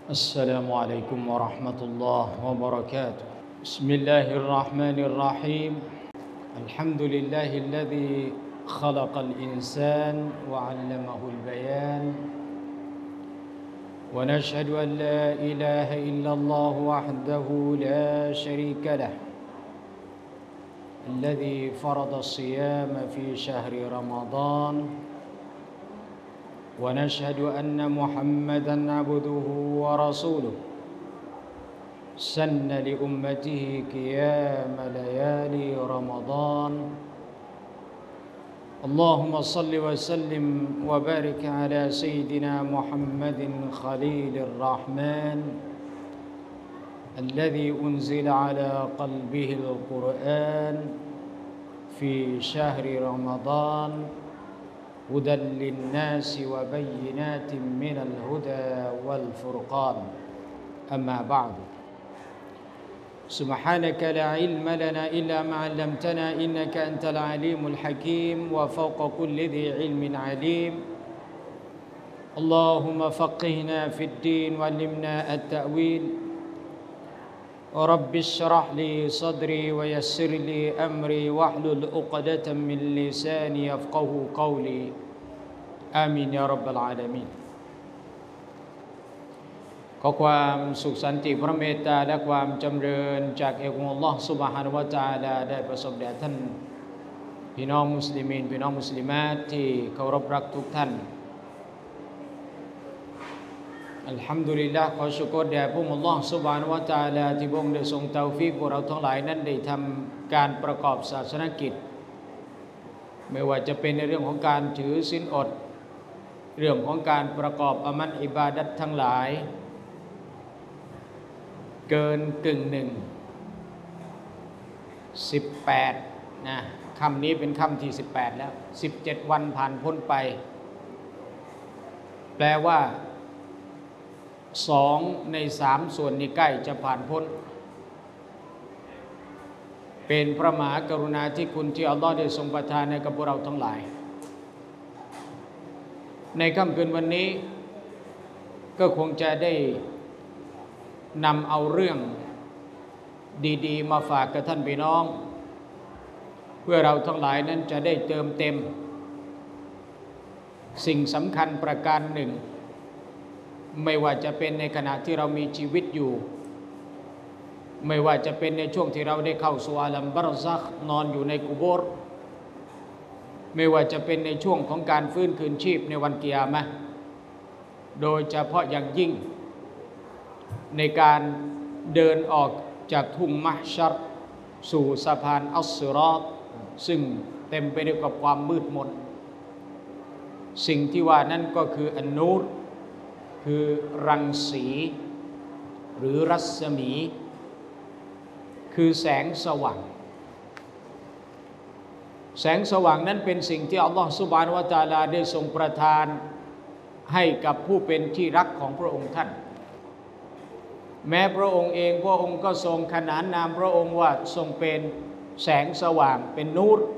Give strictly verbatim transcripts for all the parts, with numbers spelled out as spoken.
السلام عليكم ورحمة الله وبركاته بسم الله الرحمن الرحيم الحمد لله الذي خلق الإنسان وعلمه البيان ونشهد أن لا إله إلا الله وحده لا شريك له الذي فرض الصيام في شهر رمضان ونشهد أن محمدًا عبده ورسوله سن لأمته قيام ليالي رمضان اللهم صل وسلم وبارك على سيدنا محمد خليل الرحمن الذي أنزل على قلبه القرآن في شهر رمضان هدى للناس وبينات من الهدى والفرقان أما بعد سبحانك لا علم لنا إلا ما علمتنا إنك أنت العليم الحكيم وفوق كل ذي علم عليم اللهم فقهنا في الدين وعلمنا التأويل رب اشرح لي صدري ويسر لي أمري واحلل عقدة من لساني يفقه قولي آمين يا رب العالمين ขอความสุขสันติพระเมตตาและความจำเริญจากเอกองค์อัลลอฮฺซุบฮานะฮูวะตะอาลาได้ประสบแด่ท่านพี่น้องมุสลิมีนพี่น้องมุสลิมาตที่เคารพรักทุกท่านอัลฮัมดุลิลลาห์ขอชุกรแด่พระองค์อัลลอฮฺซุบฮานะฮูวะตะอาลาที่พระองค์ได้ทรงเตาฟีกพวกเราทั้งหลายนั้นได้ทำการประกอบศาสนกิจไม่ว่าจะเป็นในเรื่องของการถือศีลอดเรื่องของการประกอบอามัลอิบาดัตทั้งหลายเกินกึ่งหนึ่งสิบแปดนะค่ำนี้เป็นค่ำที่สิบแปดแล้วสิบเจ็ดวันผ่านพ้นไปแปลว่าสองในสามส่วนนี้ใกล้จะผ่านพ้นเป็นพระมหากรุณาธิคุณที่อัลลอฮฺได้ทรงประทานให้กับพวกเราทั้งหลายในค่ำคืนวันนี้ก็คงจะได้นำเอาเรื่องดีๆมาฝากกับท่านพี่น้องเพื่อเราทั้งหลายนั้นจะได้เติมเต็มสิ่งสำคัญประการหนึ่งไม่ว่าจะเป็นในขณะที่เรามีชีวิตอยู่ไม่ว่าจะเป็นในช่วงที่เราได้เข้าสู่อาลัมบารซักนอนอยู่ในกุโบร์ไม่ว่าจะเป็นในช่วงของการฟื้นคืนชีพในวันกิยามะห์โดยเฉพาะอย่างยิ่งในการเดินออกจากทุ่งมะฮ์ชัรสู่สะพานอัสซิรอฏซึ่งเต็มไปด้วยกับความมืดมนสิ่งที่ว่านั้นก็คืออันนูรคือรังสีหรือรัศมีคือแสงสว่างแสงสว่างนั้นเป็นสิ่งที่อัลลอฮฺซุบฮานะฮูวะตะอาลาได้ทรงประทานให้กับผู้เป็นที่รักของพระองค์ท่านแม้พระองค์เองพระองค์ก็ทรงขนานนามพระองค์ว่าทรงเป็นแสงสว่างเป็นนูร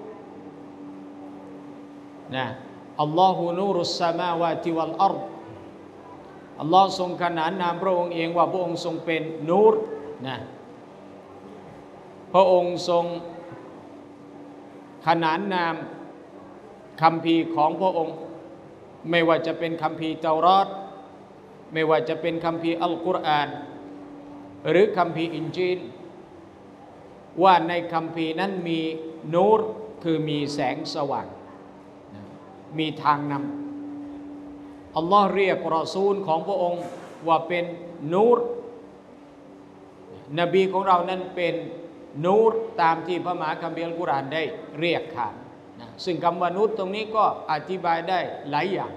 นะอัลลอฮุนูรุสสมาวาติวัลอัรฎอัลลอฮ์ทรงขนานนามพระองค์เองว่าพระองค์ทรงเป็นนูรนะพระองค์ทรงขนานนามคัมภีร์ของพระองค์ไม่ว่าจะเป็นคัมภีร์เตารอตไม่ว่าจะเป็นคัมภีร์อัลกุรอานหรือคัมภีร์อินจีลว่าในคัมภีร์นั้นมีนูรคือมีแสงสว่างมีทางนำอัลลอฮ์เรียกรอซูลของพระองค์ว่าเป็นนูรนบีของเรานั้นเป็นนูรตามที่พระมหาคัมภีร์อัลกุรอานได้เรียกขานนะซึ่งคำว่านูรตรงนี้ก็อธิบายได้หลายอย่าง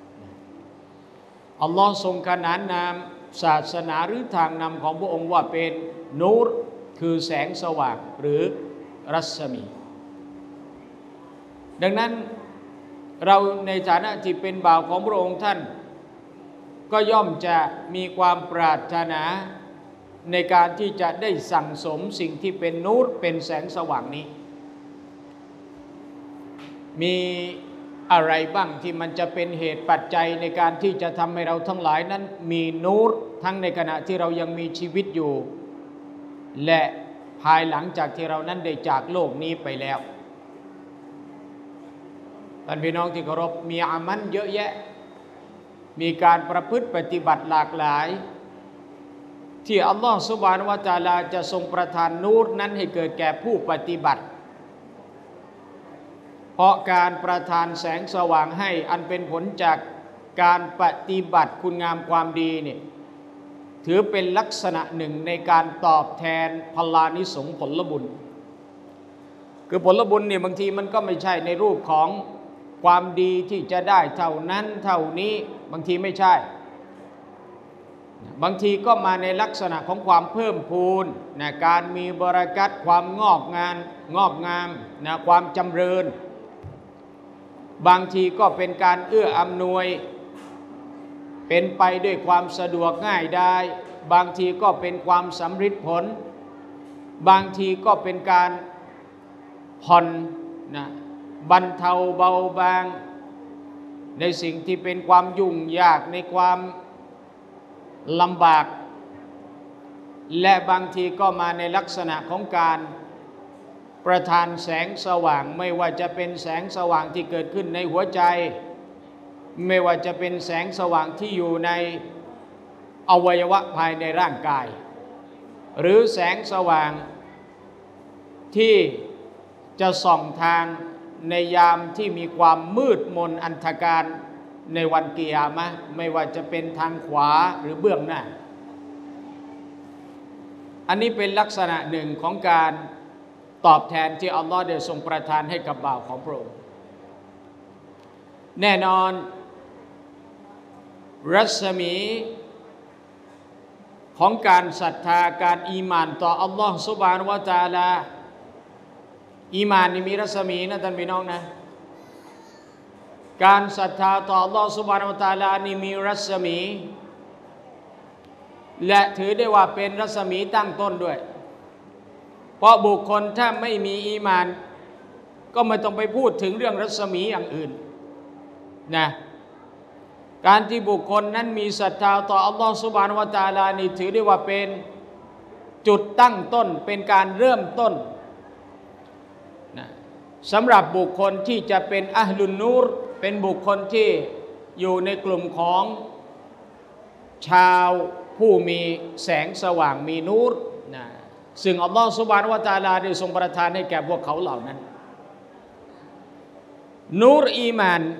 อัลลอฮ์ทรงขนานนามศาสนาหรือทางนำของพระองค์ว่าเป็นนูรคือแสงสว่างหรือรัศมีดังนั้นเราในฐานะที่เป็นบ่าวของพระองค์ท่านก็ย่อมจะมีความปรารถนาในการที่จะได้สั่งสมสิ่งที่เป็นนูรเป็นแสงสว่างนี้มี อะไรบ้างที่มันจะเป็นเหตุปัจจัยในการที่จะทำให้เราทั้งหลายนั้นมีนูรทั้งในขณะที่เรายังมีชีวิตอยู่และภายหลังจากที่เรานั้นได้จากโลกนี้ไปแล้วท่านพี่น้องที่เคารพมีอามันเยอะแยะมีการประพฤติปฏิบัติหลากหลายที่อัลลอฮฺซุบฮานะฮูวะตะอาลาจะทรงประทานนูรนั้นให้เกิดแก่ผู้ปฏิบัติเพราะการประทานแสงสว่างให้อันเป็นผลจากการปฏิบัติคุณงามความดีเนี่ยถือเป็นลักษณะหนึ่งในการตอบแทนพลานิสงส์ผลบุญคือผลบุญเนี่ยบางทีมันก็ไม่ใช่ในรูปของความดีที่จะได้เท่านั้นเท่านี้บางทีไม่ใช่บางทีก็มาในลักษณะของความเพิ่มพูนนะการมีบารอกัตความงอกงามงอกงามนะความจำเริญบางทีก็เป็นการเอื้ออำนวยเป็นไปด้วยความสะดวกง่ายได้บางทีก็เป็นความสำฤทธิ์ผลบางทีก็เป็นการผ่อนนะบรรเทาเบาบางในสิ่งที่เป็นความยุ่งยากในความลำบากและบางทีก็มาในลักษณะของการประทานแสงสว่างไม่ว่าจะเป็นแสงสว่างที่เกิดขึ้นในหัวใจไม่ว่าจะเป็นแสงสว่างที่อยู่ในอวัยวะภายในร่างกายหรือแสงสว่างที่จะส่องทางในยามที่มีความมืดมนอันธการในวันกิยามะห์ไม่ว่าจะเป็นทางขวาหรือเบื้องหน้าอันนี้เป็นลักษณะหนึ่งของการตอบแทนที่อัลลอฮฺได้ทรงประทานให้กับบ่าวของพระองค์แน่นอนรัศมีของการศรัทธาการอีหม่านต่ออัลลอฮฺซุบฮานะฮูวะตะอาลาอีหม่านนี่มีรัศมีนะท่านพี่น้องนะการศรัทธาต่ออัลลอฮฺซุบฮานะฮูวะตะอาลานี่มีรัศมีและถือได้ว่าเป็นรัศมีตั้งต้นด้วยเพราะบุคคลถ้าไม่มีอีหม่านก็ไม่ต้องไปพูดถึงเรื่องรัศมีอย่างอื่นนะการที่บุคคลนั้นมีศรัทธาต่ออัลลอฮฺซุบฮานะฮูวะตะอาลานี่ถือได้ว่าเป็นจุดตั้งต้นเป็นการเริ่มต้นนะสำหรับบุคคลที่จะเป็นอะห์ลุนนูรเป็นบุคคลที่อยู่ในกลุ่มของชาวผู้มีแสงสว่างมีนูรนะซึ่งอัลลอฮฺซุบฮานะฮูวะตะอาลาได้ทรงประทานให้แก่พวกเขาเหล่านั้นนูรอีมาน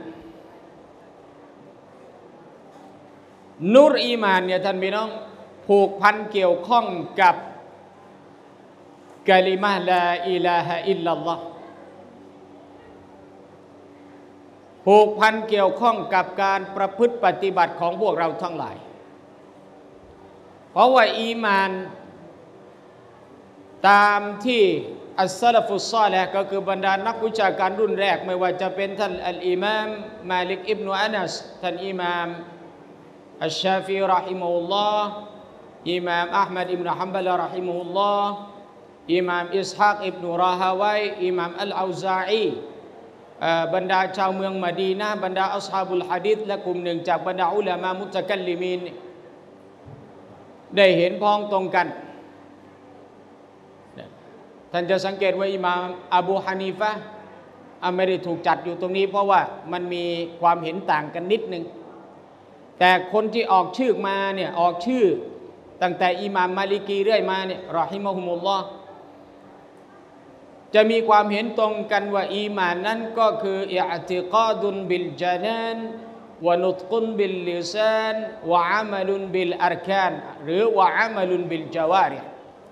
นูรอีมานเนี่ยท่านพี่น้องผูกพันเกี่ยวข้องกับกะลิมะห์ลาอิลาฮะอิลลัลลอฮ์ผูกพันเกี่ยวข้องกับการประพฤติปฏิบัติของพวกเราทั้งหลายเพราะว่าอีมานตามที่อัสซะลาฟุสซอลิฮ์ก็คือบรรดานักวิชาการรุ่นแรกไม่ว่าจะเป็นท่านอัลอิมามมาลิกอิบนุอานัสท่านอิมามอัชชาฟีรอฮิมะฮุลลอฮ์อิมามอะห์มัดอิบนุฮัมบัลรอฮิมะฮุลลอฮ์อิมามอิสฮากอิบนุราฮาวัยอิมามอัลเอาซาอีบรรดาชาวเมืองมะดีนะห์บรรดาอัศฮาบุลหะดีษและกลุ่มหนึ่งจากบรรดาอุลามะมุตะกัลลิมีนได้เห็นพ้องตรงกันท่านจะสังเกตว่าอิหม่ามอบูฮานีฟะห์ไม่ได้ถูกจัดอยู่ตรงนี้เพราะว่ามันมีความเห็นต่างกันนิดนึงแต่คนที่ออกชื่อมาเนี่ยออกชื่อตั้งแต่อิหม่ามมาลิกีเรื่อยมาเนี่ยรอฮิมะฮุมุลลอฮ์จะมีความเห็นตรงกันว่าอีหม่านนั้นก็คืออิอ์ติกาดุนบิลญะนานวะนุตกุนบิลลิซานวะอะมะลุนบิลอาร์คานหรือวะอะมะลุนบิลญะวาริฮ์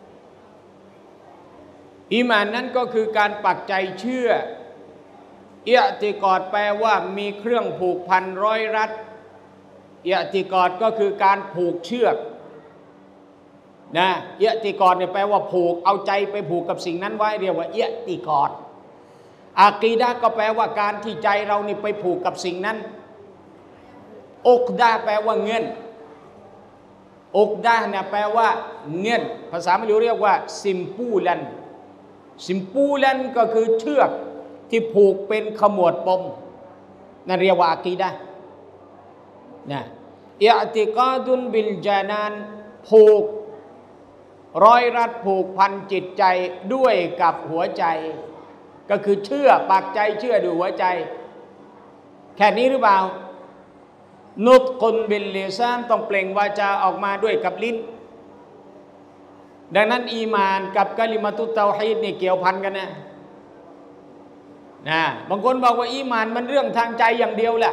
อีหม่านนั้นก็คือการปักใจเชื่ออิอ์ติกาดแปลว่ามีเครื่องผูกพันร้อยรัดอิอ์ติกาดก็คือการผูกเชือกนะอิอ์ติกาดเนี่ยแปลว่าผูกเอาใจไปผูกกับสิ่งนั้นไว้เรียกว่าอิอ์ติกาดอากีดะห์ก็แปลว่าการที่ใจเรานี่ไปผูกกับสิ่งนั้นอุกดะห์แปลว่าเงื่อนอุกดะห์เนี่ยแปลว่าเงื่อนภาษาบาลีเรียกว่าซิมปูลันซิมปูลันก็คือเชือกที่ผูกเป็นขมวดปมนั่นเรียกว่าอากีดะห์นะอิอติกาดุนบิลจานานผูกร้อยรัดผูกพันจิตใจด้วยกับหัวใจก็คือเชื่อปักใจเชื่อด้วยหัวใจแค่นี้หรือเปล่านุตกุนบิลลิซานต้องเปล่งวาจาออกมาด้วยกับลิ้นดังนั้นอีมานกับกะลิมาตุตเตาฮีดนี่เกี่ยวพันกันนะนะบางคนบอกว่าอีมานมันเรื่องทางใจอย่างเดียวแหละ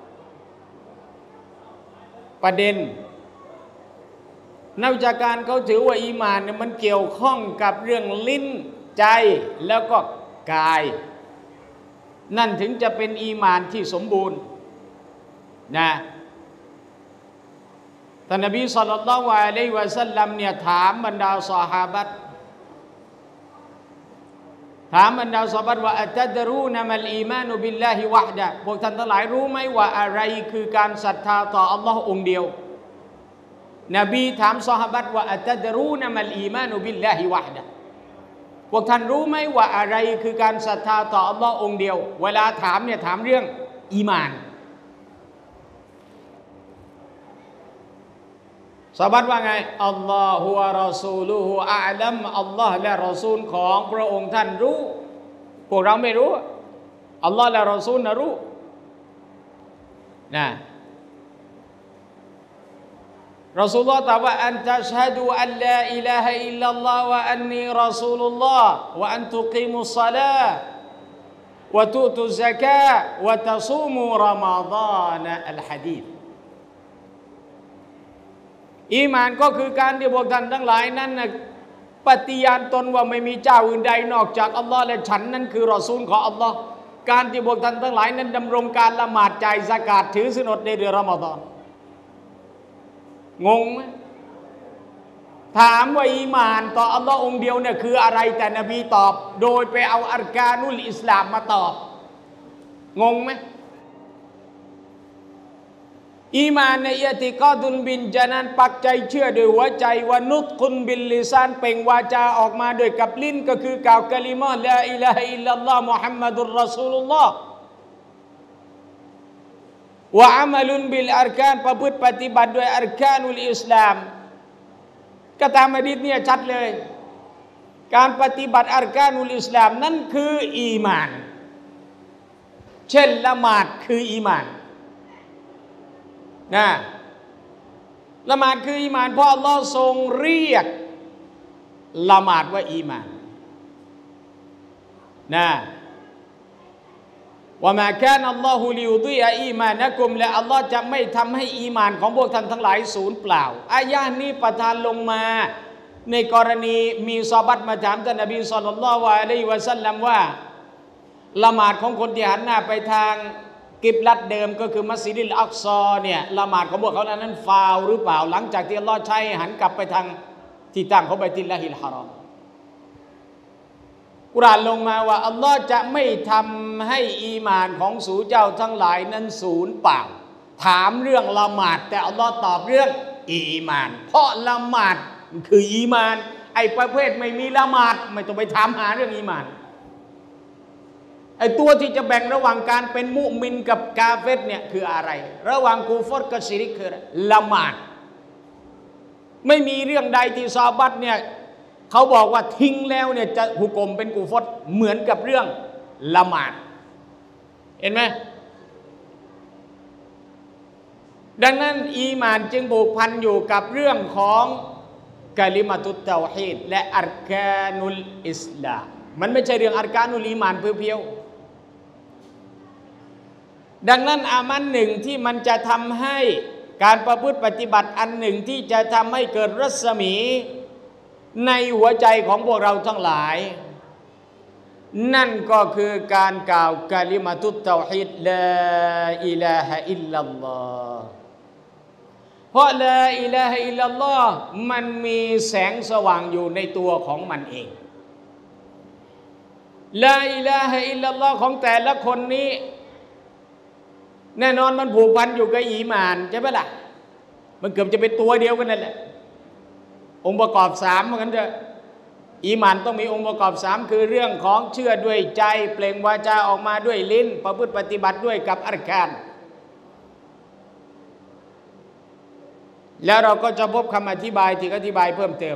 ประเด็นนักวิชาการเขาถือว่าอีมานเนี่ยมันเกี่ยวข้องกับเรื่องลิ้นใจแล้วก็กายนั่นถึงจะเป็นอีมานที่สมบูรณ์นะท่านนบีศ็อลลัลลอฮุอะลัยฮิวะซัลลัมเนี่ยถามบรรดาซอฮาบะห์ถามบรรดาซอฮาบะห์ว่าอัตดรูนะมัลอีมานุบิลลาฮิวะฮดะห์พวกท่านทั้งหลายรู้ไหมว่าอะไรคือการศรัทธาต่ออัลลอฮ์องเดียวนบีถามซอฮาบะห์ว่าอัตดรูนะมัลอีมานุบิลลาฮิวะฮดะห์พวกท่านรู้ไหมว่าอะไรคือการศรัทธาต่ออัลลอฮ์องเดียวเวลาถามเนี่ยถามเรื่องอีมานซอฮาบะห์ว่าไงอัลลอฮุวะรอซูลุฮุอะลัมอัลลอฮ์และรอซูลของพระองค์ท่านรู้พวกเราไม่รู้อัลลอฮ์และรอซูลน่ะรู้นะรอซูลุลลอฮ์ตรัสว่าอันตัชฮะดูอัลลาอิลาฮะอิลลัลลอฮ์วะอันนีรอซูลุลลอฮ์วะอันตุกีมุศศอลาห์วะตุตุซซะกาห์วะตะซูมูรอมฎอนอัลหะดีษอีมานก็คือการที่พวกท่านทั้งหลายนั้นนะปฏิญาณตนว่าไม่มีเจ้าอื่นใดนอกจากอัลลอฮ์และฉันนั้นคือรอซูลของอัลลอฮ์การที่พวกท่านทั้งหลายนั้นดำรงการละหมาดจ่ายซะกาตถือศีลอดในเดือนรอมฎอนงงไหมถามว่าอีมานต่ออัลลอฮ์องเดียวเนี่ยคืออะไรแต่นบีตอบโดยไปเอาอัรกานุลอิสลามมาตอบงงไหมอีมานในอิอติกาดุนบินจานันปักใจเชื่อโดยหัวใจวานุตกุนบิลลิซานเปล่งวาจาออกมาโดยกับลิ้นก็คือกล่าวกะลิมะห์ลาอิลาฮะอิลลัลลอฮ์มุฮัมมัดุรรอซูลุลลอฮ์วะอะมัลุนบิลอัรกานประพฤติปฏิบัติด้วยอัรกานุลอิสลามก็ตามหะดีษเนี่ยชัดเลยการปฏิบัติอัรกานุลอิสลามนั่นคืออีมานเช่นละหมาดคืออีมานนะละหมาดคืออีมานเพราะอัลลอฮ์ทรงเรียกละหมาดว่าอีมานนะว่ามาแค่อัลลอฮุลิยุฎิยะอีมานะกุมและอัลลอฮ์จะไม่ทำให้อีมานของพวกท่านทั้งหลายสูญเปล่าอายะห์นี้ประทานลงมาในกรณีมีซอฮาบะห์มาถามท่านนบีศ็อลลัลลอฮุอะลัยฮิวะซัลลัมว่าละหมาดของคนที่หันหน้าไปทางกิบลัดเดิมก็คือมัสยิดุลอักซอเนี่ยละหมาดของพวกเขานั้นฟาวหรือเปล่าหลังจากที่อัลลอฮ์ใช้หันกลับไปทางที่ตั้งของบัยตุลลาฮิลฮารอมกุรอานลงมาว่าอัลลอฮ์จะไม่ทำให้อีมานของสู่เจ้าทั้งหลายนั้นสูญเปล่าถามเรื่องละหมาดแต่อัลลอฮ์ตอบเรื่องอีมานเพราะละหมาดคืออีมานไอ้ประเภทไม่มีละหมาดไม่ต้องไปถามหาเรื่องอีมานไอ้ตัวที่จะแบ่งระหว่างการเป็นมุมินกับกาเฟรเนี่ยคืออะไรระหว่างกูฟรกับชิริกคือละหมาดไม่มีเรื่องใดที่ซอฮาบะห์เนี่ยเขาบอกว่าทิ้งแล้วเนี่ยจะหุกมเป็นกูฟรเหมือนกับเรื่องละหมาดเห็นไหมดังนั้นอีมานจึงผูกพันอยู่กับเรื่องของกะลิมะตุตเตาฮีดและอัรกานุลอิสลามมันไม่ใช่เรื่องอัรกานุลอีมานเพียวๆดังนั้นอามันหนึ่งที่มันจะทำให้การประพฤติปฏิบัติอันหนึ่งที่จะทำให้เกิดรัศมีในหัวใจของพวกเราทั้งหลายนั่นก็คือการกล่าวกะลิมะตุตเตาฮีดลาอิลาฮะอิลลัลลอฮ์เพราะลาอิลาฮะอิลลัลลอฮ์มันมีแสงสว่างอยู่ในตัวของมันเองลาอิลาฮะอิลลัลลอฮ์ของแต่ละคนนี้แน่นอนมันผูกพันอยู่กับอีหม่านใช่ไหมล่ะมันเกือบจะเป็นตัวเดียวกันนั่นแหละองค์ประกอบสามเหมือนกันจะอีหม่านต้องมีองค์ประกอบสามคือเรื่องของเชื่อด้วยใจเปล่งวาจาออกมาด้วยลิ้นประพฤติปฏิบัติด้วยกับอัรกานแล้วเราก็จะพบคำอธิบายที่อธิบายเพิ่มเติม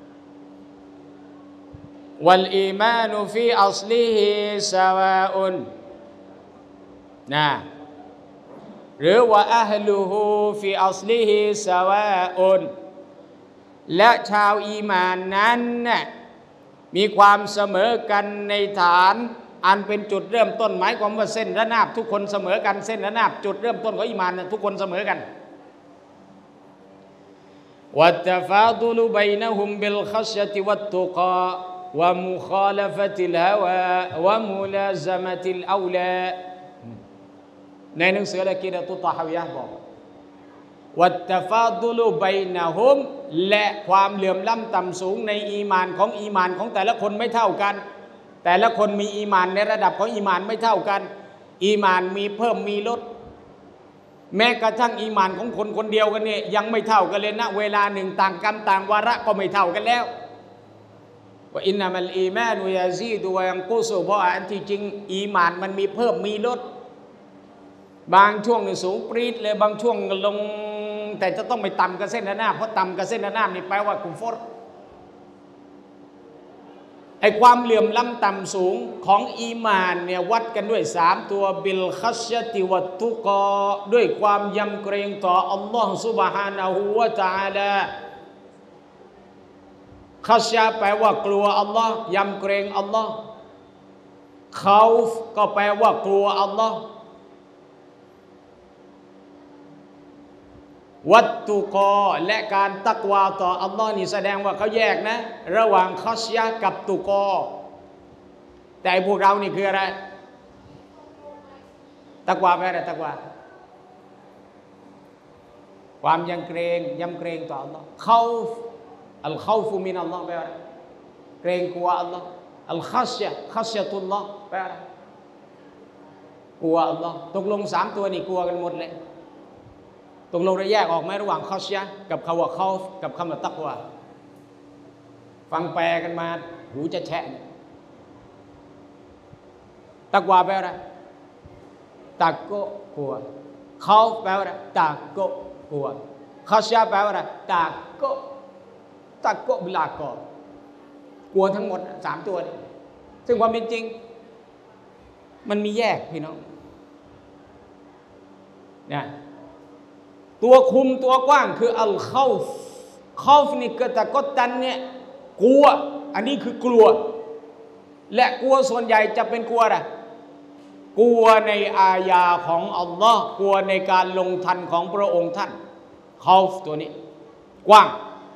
วัลอีมานุฟีอัศลิฮิซาวาอุนนะหรือว่าอัฮลุฮูฟีอัศลิฮิซาวาอุนและชาวอีมานนั้นน่ะมีความเสมอกันในฐานอันเป็นจุดเริ่มต้นหมายความว่าเส้นระนาบทุกคนเสมอกันเส้นระนาบจุดเริ่มต้นของอีมานนะทุกคนเสมอกันวัตฟาดุลบัยนะฮุมบิลขัชยะติวัตตุกาวะมุคาลฟะติลฮาวาวะมุลาซะมะติลเอาลาในหนังสือละกีดะตุตะฮาวิยะห์บอกวัตฟาดุลบัยนะฮุมและความเหลื่อมล้ำต่ำสูงในอีมานของอีมานของแต่ละคนไม่เท่ากันแต่ละคนมีอีมานในระดับของอีมานไม่เท่ากันอีมานมีเพิ่มมีลดแม้กระทั่งอีมานของคนคนเดียวกันเนี่ยยังไม่เท่ากันเลยนะเวลาหนึ่งต่างกรรมต่างวาระก็ไม่เท่ากันแล้วว่าอินนามัลอีมานุยาซีดุวะยังกุซุเพราะอันที่จริงอีมานมันมีเพิ่มมีลดบางช่วงนี่สูงปรี๊ดเลยบางช่วงลงแต่จะต้องไม่ต่ำกับเส้นระนาบเพราะต่ำกับเส้นระนาบนี่แปลว่ากุฟรไอ้ความเหลื่อมล้ำต่ำสูงของอีมานเนี่ยวัดกันด้วยสามตัวบิลคัชยะติวัตตุกอด้วยความยำเกรงต่ออัลลอฮฺซุบฮานะฮูวะตะอาลาคัชยะแปลว่ากลัวอัลลอฮ์ยำเกรงอัลลอฮ์เขาก็แปลว่ากลัวอัลลอฮ์วัตตุกอและการตักวาต่ออัลลอฮ์นี่แสดงว่าเขาแยกนะระหว่างคัชยะกับตุกอแต่พวกเรานี่คืออะไรตักวาแปลอะไรตักวาความยำเกรงยำเกรงต่ออัลลอฮ์เขาอัลเข้าฟุมินอัลลอฮ์แปลว่าเกรงกลัวอัลลอฮ์อัลคัชยะคัชยะตุลลอฮ์แปลว่ากลัวอัลลอฮ์ตกลงสามตัวนี่กลัวกันหมดเลยตกลงเราแยกออกไหมระหว่างคัชยะกับคำว่าเขากับคำว่าตักวาฟังแปลกันมาหูจะแฉะตักวาแปลว่าอะไรตักโกกลัวเขาแปลว่าอะไรตักโกกลัวคัชยะแปลว่าอะไรตักโกตักโกบิลากอกลัวทั้งหมดสามตัวซึ่งความเป็นจริงมันมีแยกพี่น้องเนี่ยตัวคุมตัวกว้างคืออัลเข้าเข้านี่กตะกตันเนี่ยกลัวอันนี้คือกลัวและกลัวส่วนใหญ่จะเป็นกลัวอะไรกลัวในอาญาของอัลลอฮ์กลัวในการลงทันของพระองค์ท่านเข้าตัวนี้กว้าง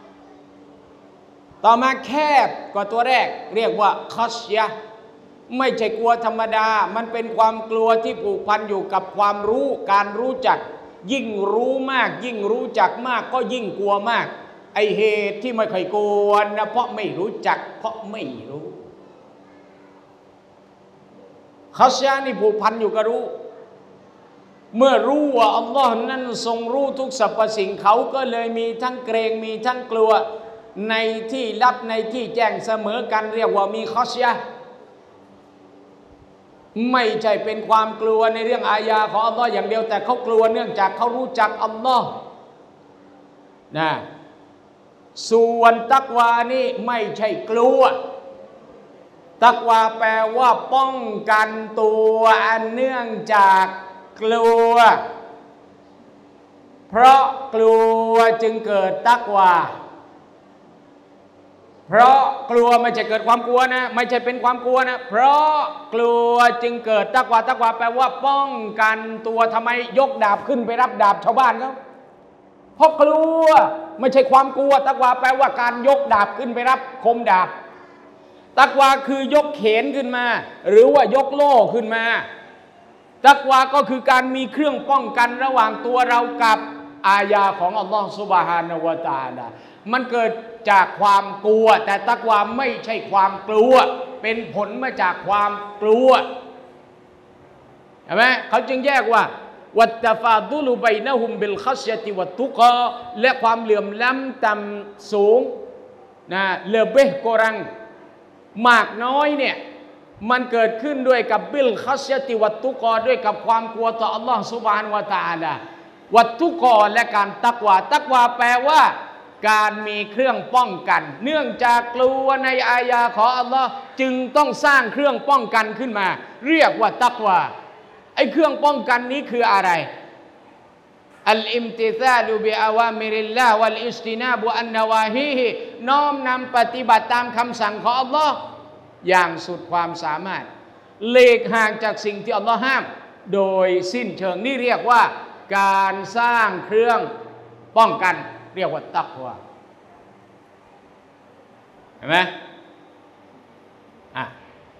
ต่อมาแคบกว่าตัวแรกเรียกว่าคัชยะไม่ใช่กลัวธรรมดามันเป็นความกลัวที่ผูกพันอยู่กับความรู้การรู้จักยิ่งรู้มากยิ่งรู้จักมากก็ยิ่งกลัวมากไอเหตุที่ไม่เคยกลัวนะเพราะไม่รู้จักเพราะไม่รู้คัชยะนี่ผูกพันอยู่กับรู้เมื่อรู้ว่าอัลลอฮ์นั้นทรงรู้ทุกสรรพสิ่งเขาก็เลยมีทั้งเกรงมีทั้งกลัวในที่ลับในที่แจ้งเสมอกันเรียกว่ามีคัชยะไม่ใช่เป็นความกลัวในเรื่องอาญาของอัลลอฮ์อย่างเดียวแต่เขากลัวเนื่องจากเขารู้จักอัลลอฮ์นะส่วนตักวานี่ไม่ใช่กลัวตักวาแปลว่าป้องกันตัวอันเนื่องจากกลัวเพราะกลัวจึงเกิดตักวาเพราะกลัวไม่ใช่เกิดความกลัวนะไม่ใช่เป็นความกลัวนะเพราะกลัวจึงเกิดตักวาตักวาแปลว่าป้องกันตัวทำไมยกดาบขึ้นไปรับดาบชาวบ้านเขาเพราะกลัวไม่ใช่ความกลัวตักวาแปลว่าการยกดาบขึ้นไปรับคมดาบตักวาคือยกเขนขึ้นมาหรือว่ายกโล่ขึ้นมาตักวาก็คือการมีเครื่องป้องกันระหว่างตัวเรากับอาญาของอัลลอฮฺซุบฮานะฮูวะตะอาลามันเกิดจากความกลัวแต่ตักวาไม่ใช่ความกลัวเป็นผลมาจากความกลัวเห็นไหมเขาจึงแยกว่าวัตฟาดุลุบัยนะฮุมบิลคัชยะติวัตตุกอและความเหลื่อมล้ำต่ำสูงนะเลเบะโกรังมากน้อยเนี่ยมันเกิดขึ้นด้วยกับบิลคัชยะติวัตตุกอด้วยกับความกลัวต่ออัลลอฮฺซุบฮานะฮูวะตะอาลาวัตถุกรและการตักวาตักวาแปลว่าการมีเครื่องป้องกัน เนื่องจากกลัวในอายาของอัลลอฮ์จึงต้องสร้างเครื่องป้องกันขึ้นมาเรียกว่าตักวาไอ้เครื่องป้องกันนี้คืออะไรอัลอิมติซาลุบิอาวามิริลลาฮ์วัลอิสตินาบุอันนาวาฮีฮิน้อมนำปฏิบัติตามคำสั่งของอัลลอฮ์อย่างสุดความสามารถหลีกห่างจากสิ่งที่อัลลอฮ์ห้ามโดยสิ้นเชิงนี่เรียกว่าการสร้างเครื่องป้องกันเรียกว่าตักวาเห็นไหมอ่ะ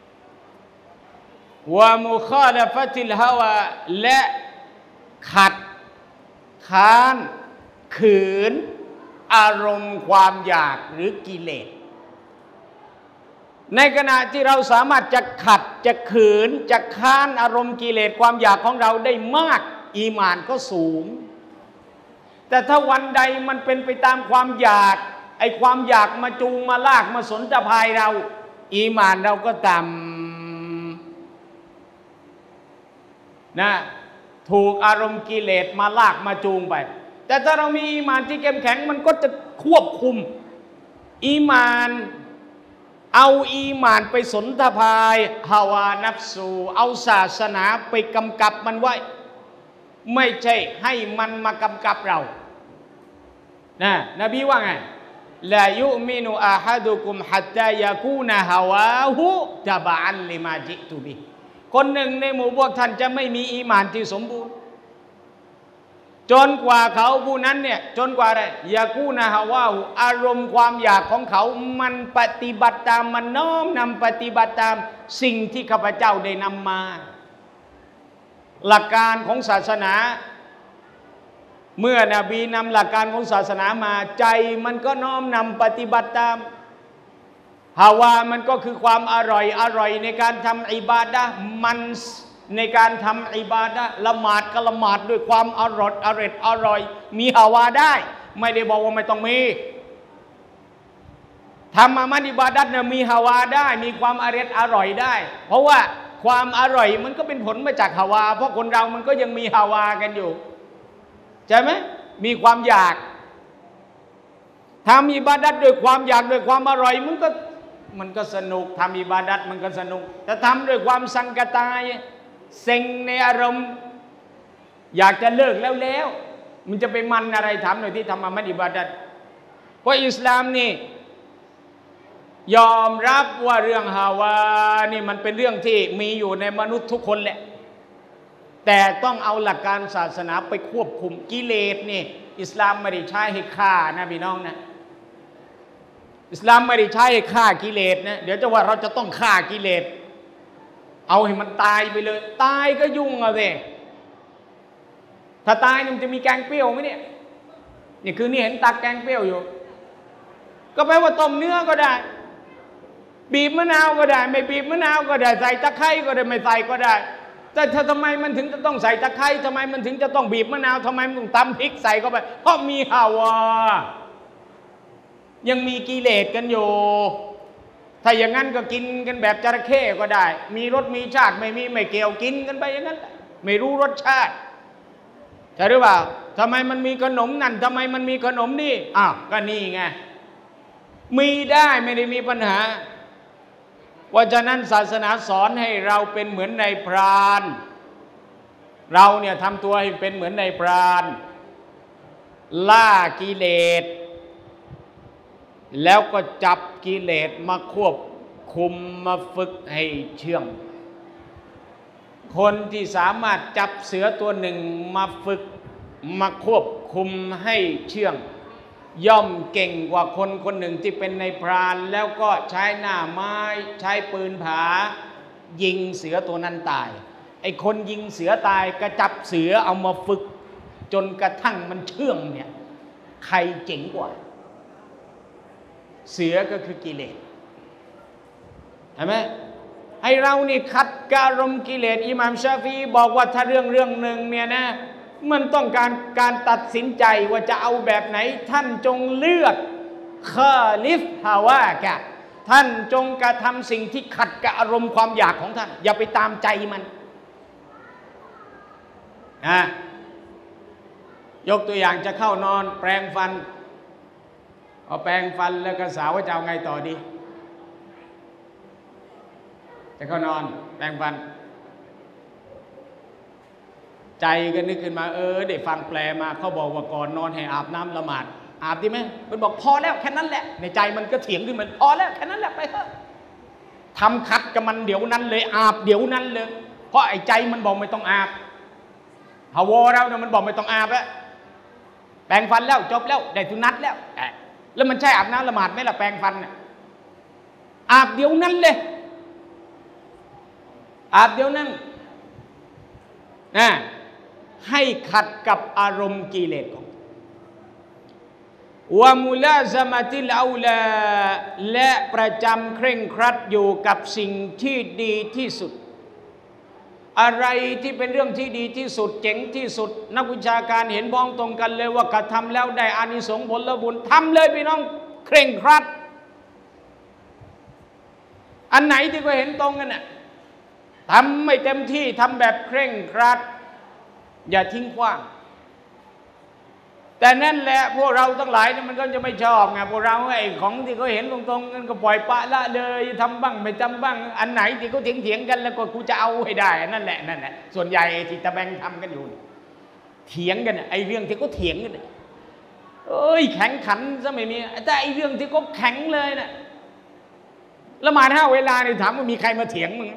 วะมุคาลฟะติลฮาวาและขัดค้านขืนอารมณ์ความอยากหรือกิเลสในขณะที่เราสามารถจะขัดจะขืนจะค้านอารมณ์กิเลสความอยากของเราได้มากอีหม่านก็สูงแต่ถ้าวันใดมันเป็นไปตามความอยากไอ้ความอยากมาจูงมาลากมาสนจะพายเราอีหม่านเราก็ต่ำนะถูกอารมณ์กิเลสมาลากมาจูงไปแต่ถ้าเรามีอีหม่านที่เข้มแข็งมันก็จะควบคุมอีหม่านเอาอีหม่านไปสนทภายฮาวานัฟซูเอาศาสนาไปกำกับมันไว้ไม่ใช่ให้มันมากำกับเรานะนบีว่าไงลายุมินุอาฮัดุกุมฮัตตายากูนะฮาวาฮุตะบะอันลิมาจิตุบิคนหนึ่งในหมู่พวกท่านจะไม่มีอีหม่านที่สมบูรณ์จนกว่าเขาผู้นั้นเนี่ยจนกว่าอะไรยากูนะฮาวาฮุอารมณ์ความอยากของเขามันปฏิบัติตามมันน้อมนำปฏิบัติตามสิ่งที่ข้าพเจ้าได้นำมาหลักการของศาสนาเมื่อนบีนำหลักการของศาสนามาใจมันก็น้อมนำปฏิบัติตามฮาวามันก็คือความอร่อยอร่อยในการทำอิบาดะห์มันในการทำอิบาดะห์ละหมาดก็ละหมาดด้วยความอร่อยอร่อยอร่อยมีฮาวาได้ไม่ได้บอกว่าไม่ต้องมีทำอามัลอิบาดะห์เนี่ยมีฮาวาได้มีความอร่อยอร่อยได้เพราะว่าความอร่อยมันก็เป็นผลมาจากฮาวาเพราะคนเรามันก็ยังมีฮาวากันอยู่ใช่ไหมมีความอยากทำอิบาดัตด้วยความอยากด้วยความอร่อยมันก็มันก็สนุกทำอิบาดัตมันก็สนุกแต่ทำด้วยความสังกตายเซ็งในอารมณ์อยากจะเลิกแล้วแล้วมันจะไปมันอะไรทำหน่อยที่ทำอามัลอิบาดัตเพราะอิสลามนี่ยอมรับว่าเรื่องฮาวานี่มันเป็นเรื่องที่มีอยู่ในมนุษย์ทุกคนแหละแต่ต้องเอาหลักการศาสนาไปควบคุมกิเลสนี่อิสลามไม่ได้ใช้ให้ฆ่านะพี่น้องนะอิสลามไม่ได้ใช้ให้ฆ่ากิเลสนะเดี๋ยวจะว่าเราจะต้องฆ่ากิเลสเอาให้มันตายไปเลยตายก็ยุ่งอะสิถ้าตายมันจะมีแกงเปรี้ยวไหมเนี่ยนี่คือนี่เห็นตักแกงเปรี้ยวอยู่ก็แปลว่าต้มเนื้อก็ได้บีบมะนาวก็ได้ไม่บีบมะนาวก็ได้ใส่ตะไคร้ก็ได้ไม่ใส่ก็ได้แต่ถ้าทำไมมันถึงจะต้องใส่ตะไคร้ทำไมมันถึงจะต้องบีบมะนาวทำไมมันต้องตำพริกใส่เข้าไปเพราะมีฮาวายังมีกิเลสกันอยู่ถ้าอย่างนั้นก็กินกันแบบจระเข้ก็ได้มีรสมีชาติไม่มีไม่เกี่ยวกินกันไปอย่างนั้นไม่รู้รสชาติใช่หรือเปล่าทำไมมันมีขนมนั่นทำไมมันมีขนมนี่อ้าวก็นี่ไงมีได้ไม่ได้มีปัญหาเพราะฉะนั้นศาสนาสอนให้เราเป็นเหมือนนายพรานเราเนี่ยทำตัวให้เป็นเหมือนนายพรานล่ากิเลสแล้วก็จับกิเลสมาควบคุมมาฝึกให้เชื่องคนที่สามารถจับเสือตัวหนึ่งมาฝึกมาควบคุมให้เชื่องย่อมเก่งกว่าคนคนหนึ่งที่เป็นนายพรานแล้วก็ใช้หน้าไม้ใช้ปืนผายิงเสือตัวนั้นตายไอ้คนยิงเสือตายก็จับเสือเอามาฝึกจนกระทั่งมันเชื่องเนี่ยใครเจ๋งกว่าเสือก็คือกิเลสเห็นไหมไอ้เรานี่ขัดการมกิเลสอิหม่ามชาฟีบอกว่าถ้าเรื่องเรื่องหนึ่งเนี่ยนะมันต้องการการตัดสินใจว่าจะเอาแบบไหนท่านจงเลือกคาลิฟฮาวากะท่านจงกระทำสิ่งที่ขัดกับอารมณ์ความอยากของท่านอย่าไปตามใจมันนะยกตัวอย่างจะเข้านอนแปรงฟันเอาแปรงฟันแล้วก็สาวว่าจะเอาไงต่อดีจะเข้านอนแปรงฟันใจก็นึกขึ้นมาเออได้ฟังแปลมาเขาบอกว่าก่อนนอนให้อาบน้ำละหมาดอาบดีไหมมันบอกพอแล้วแค่นั้นแหละในใจมันก็เถียงขึ้นมันพอแล้วแค่นั้นแหละไปเถอะทำคัดกับมันเดี๋ยวนั้นเลยอาบเดี๋ยวนั้นเลยเพราะไอ้ใจมันบอกไม่ต้องอาบฮาวอเราเนี่ยมันบอกไม่ต้องอาบแล้วแปรงฟันแล้วจบแล้วได้ทุนัดแล้วแล้วมันใช่อาบน้ำละหมาดไหมล่ะแปรงฟันอาบเดี๋ยวนั้นเลยอาบเดี๋ยวนั้นนะให้ขัดกับอารมณ์กิเลสของวะมุลาซะมะติลเอาลาและประจำเคร่งครัดอยู่กับสิ่งที่ดีที่สุดอะไรที่เป็นเรื่องที่ดีที่สุดเจ๋งที่สุดนักวิชาการเห็นพ้องตรงกันเลยว่ากระทำแล้วได้อานิสงส์ผลบุญทำเลยพี่น้องเคร่งครัดอันไหนที่ก็เห็นตรงกันน่ะทำไม่เต็มที่ทำแบบเคร่งครัดอย่าทิ้งขว้างแต่นั่นแหละพวกเราทั้งหลายนี่มันก็จะไม่ชอบไงพวกเราไอ้ของที่เขาเห็นตรงๆกันก็ปล่อยปะละเลยทำบ้างไม่ทำบ้างอันไหนที่เขาเถียงเถียงกันแล้วก็กูจะเอาให้ได้นั่นแหละนั่นแหละส่วนใหญ่ที่ตะแบงทำกันอยู่เถียงกันไอ้เรื่องที่เขาเถียงกันเอ้ยแข็งขันซะไม่มีแต่ไอ้เรื่องที่เขาแข็งเลยน่ะละหมาดห้าเวลาเนี่ยถามว่ามีใครมาเถียงมึง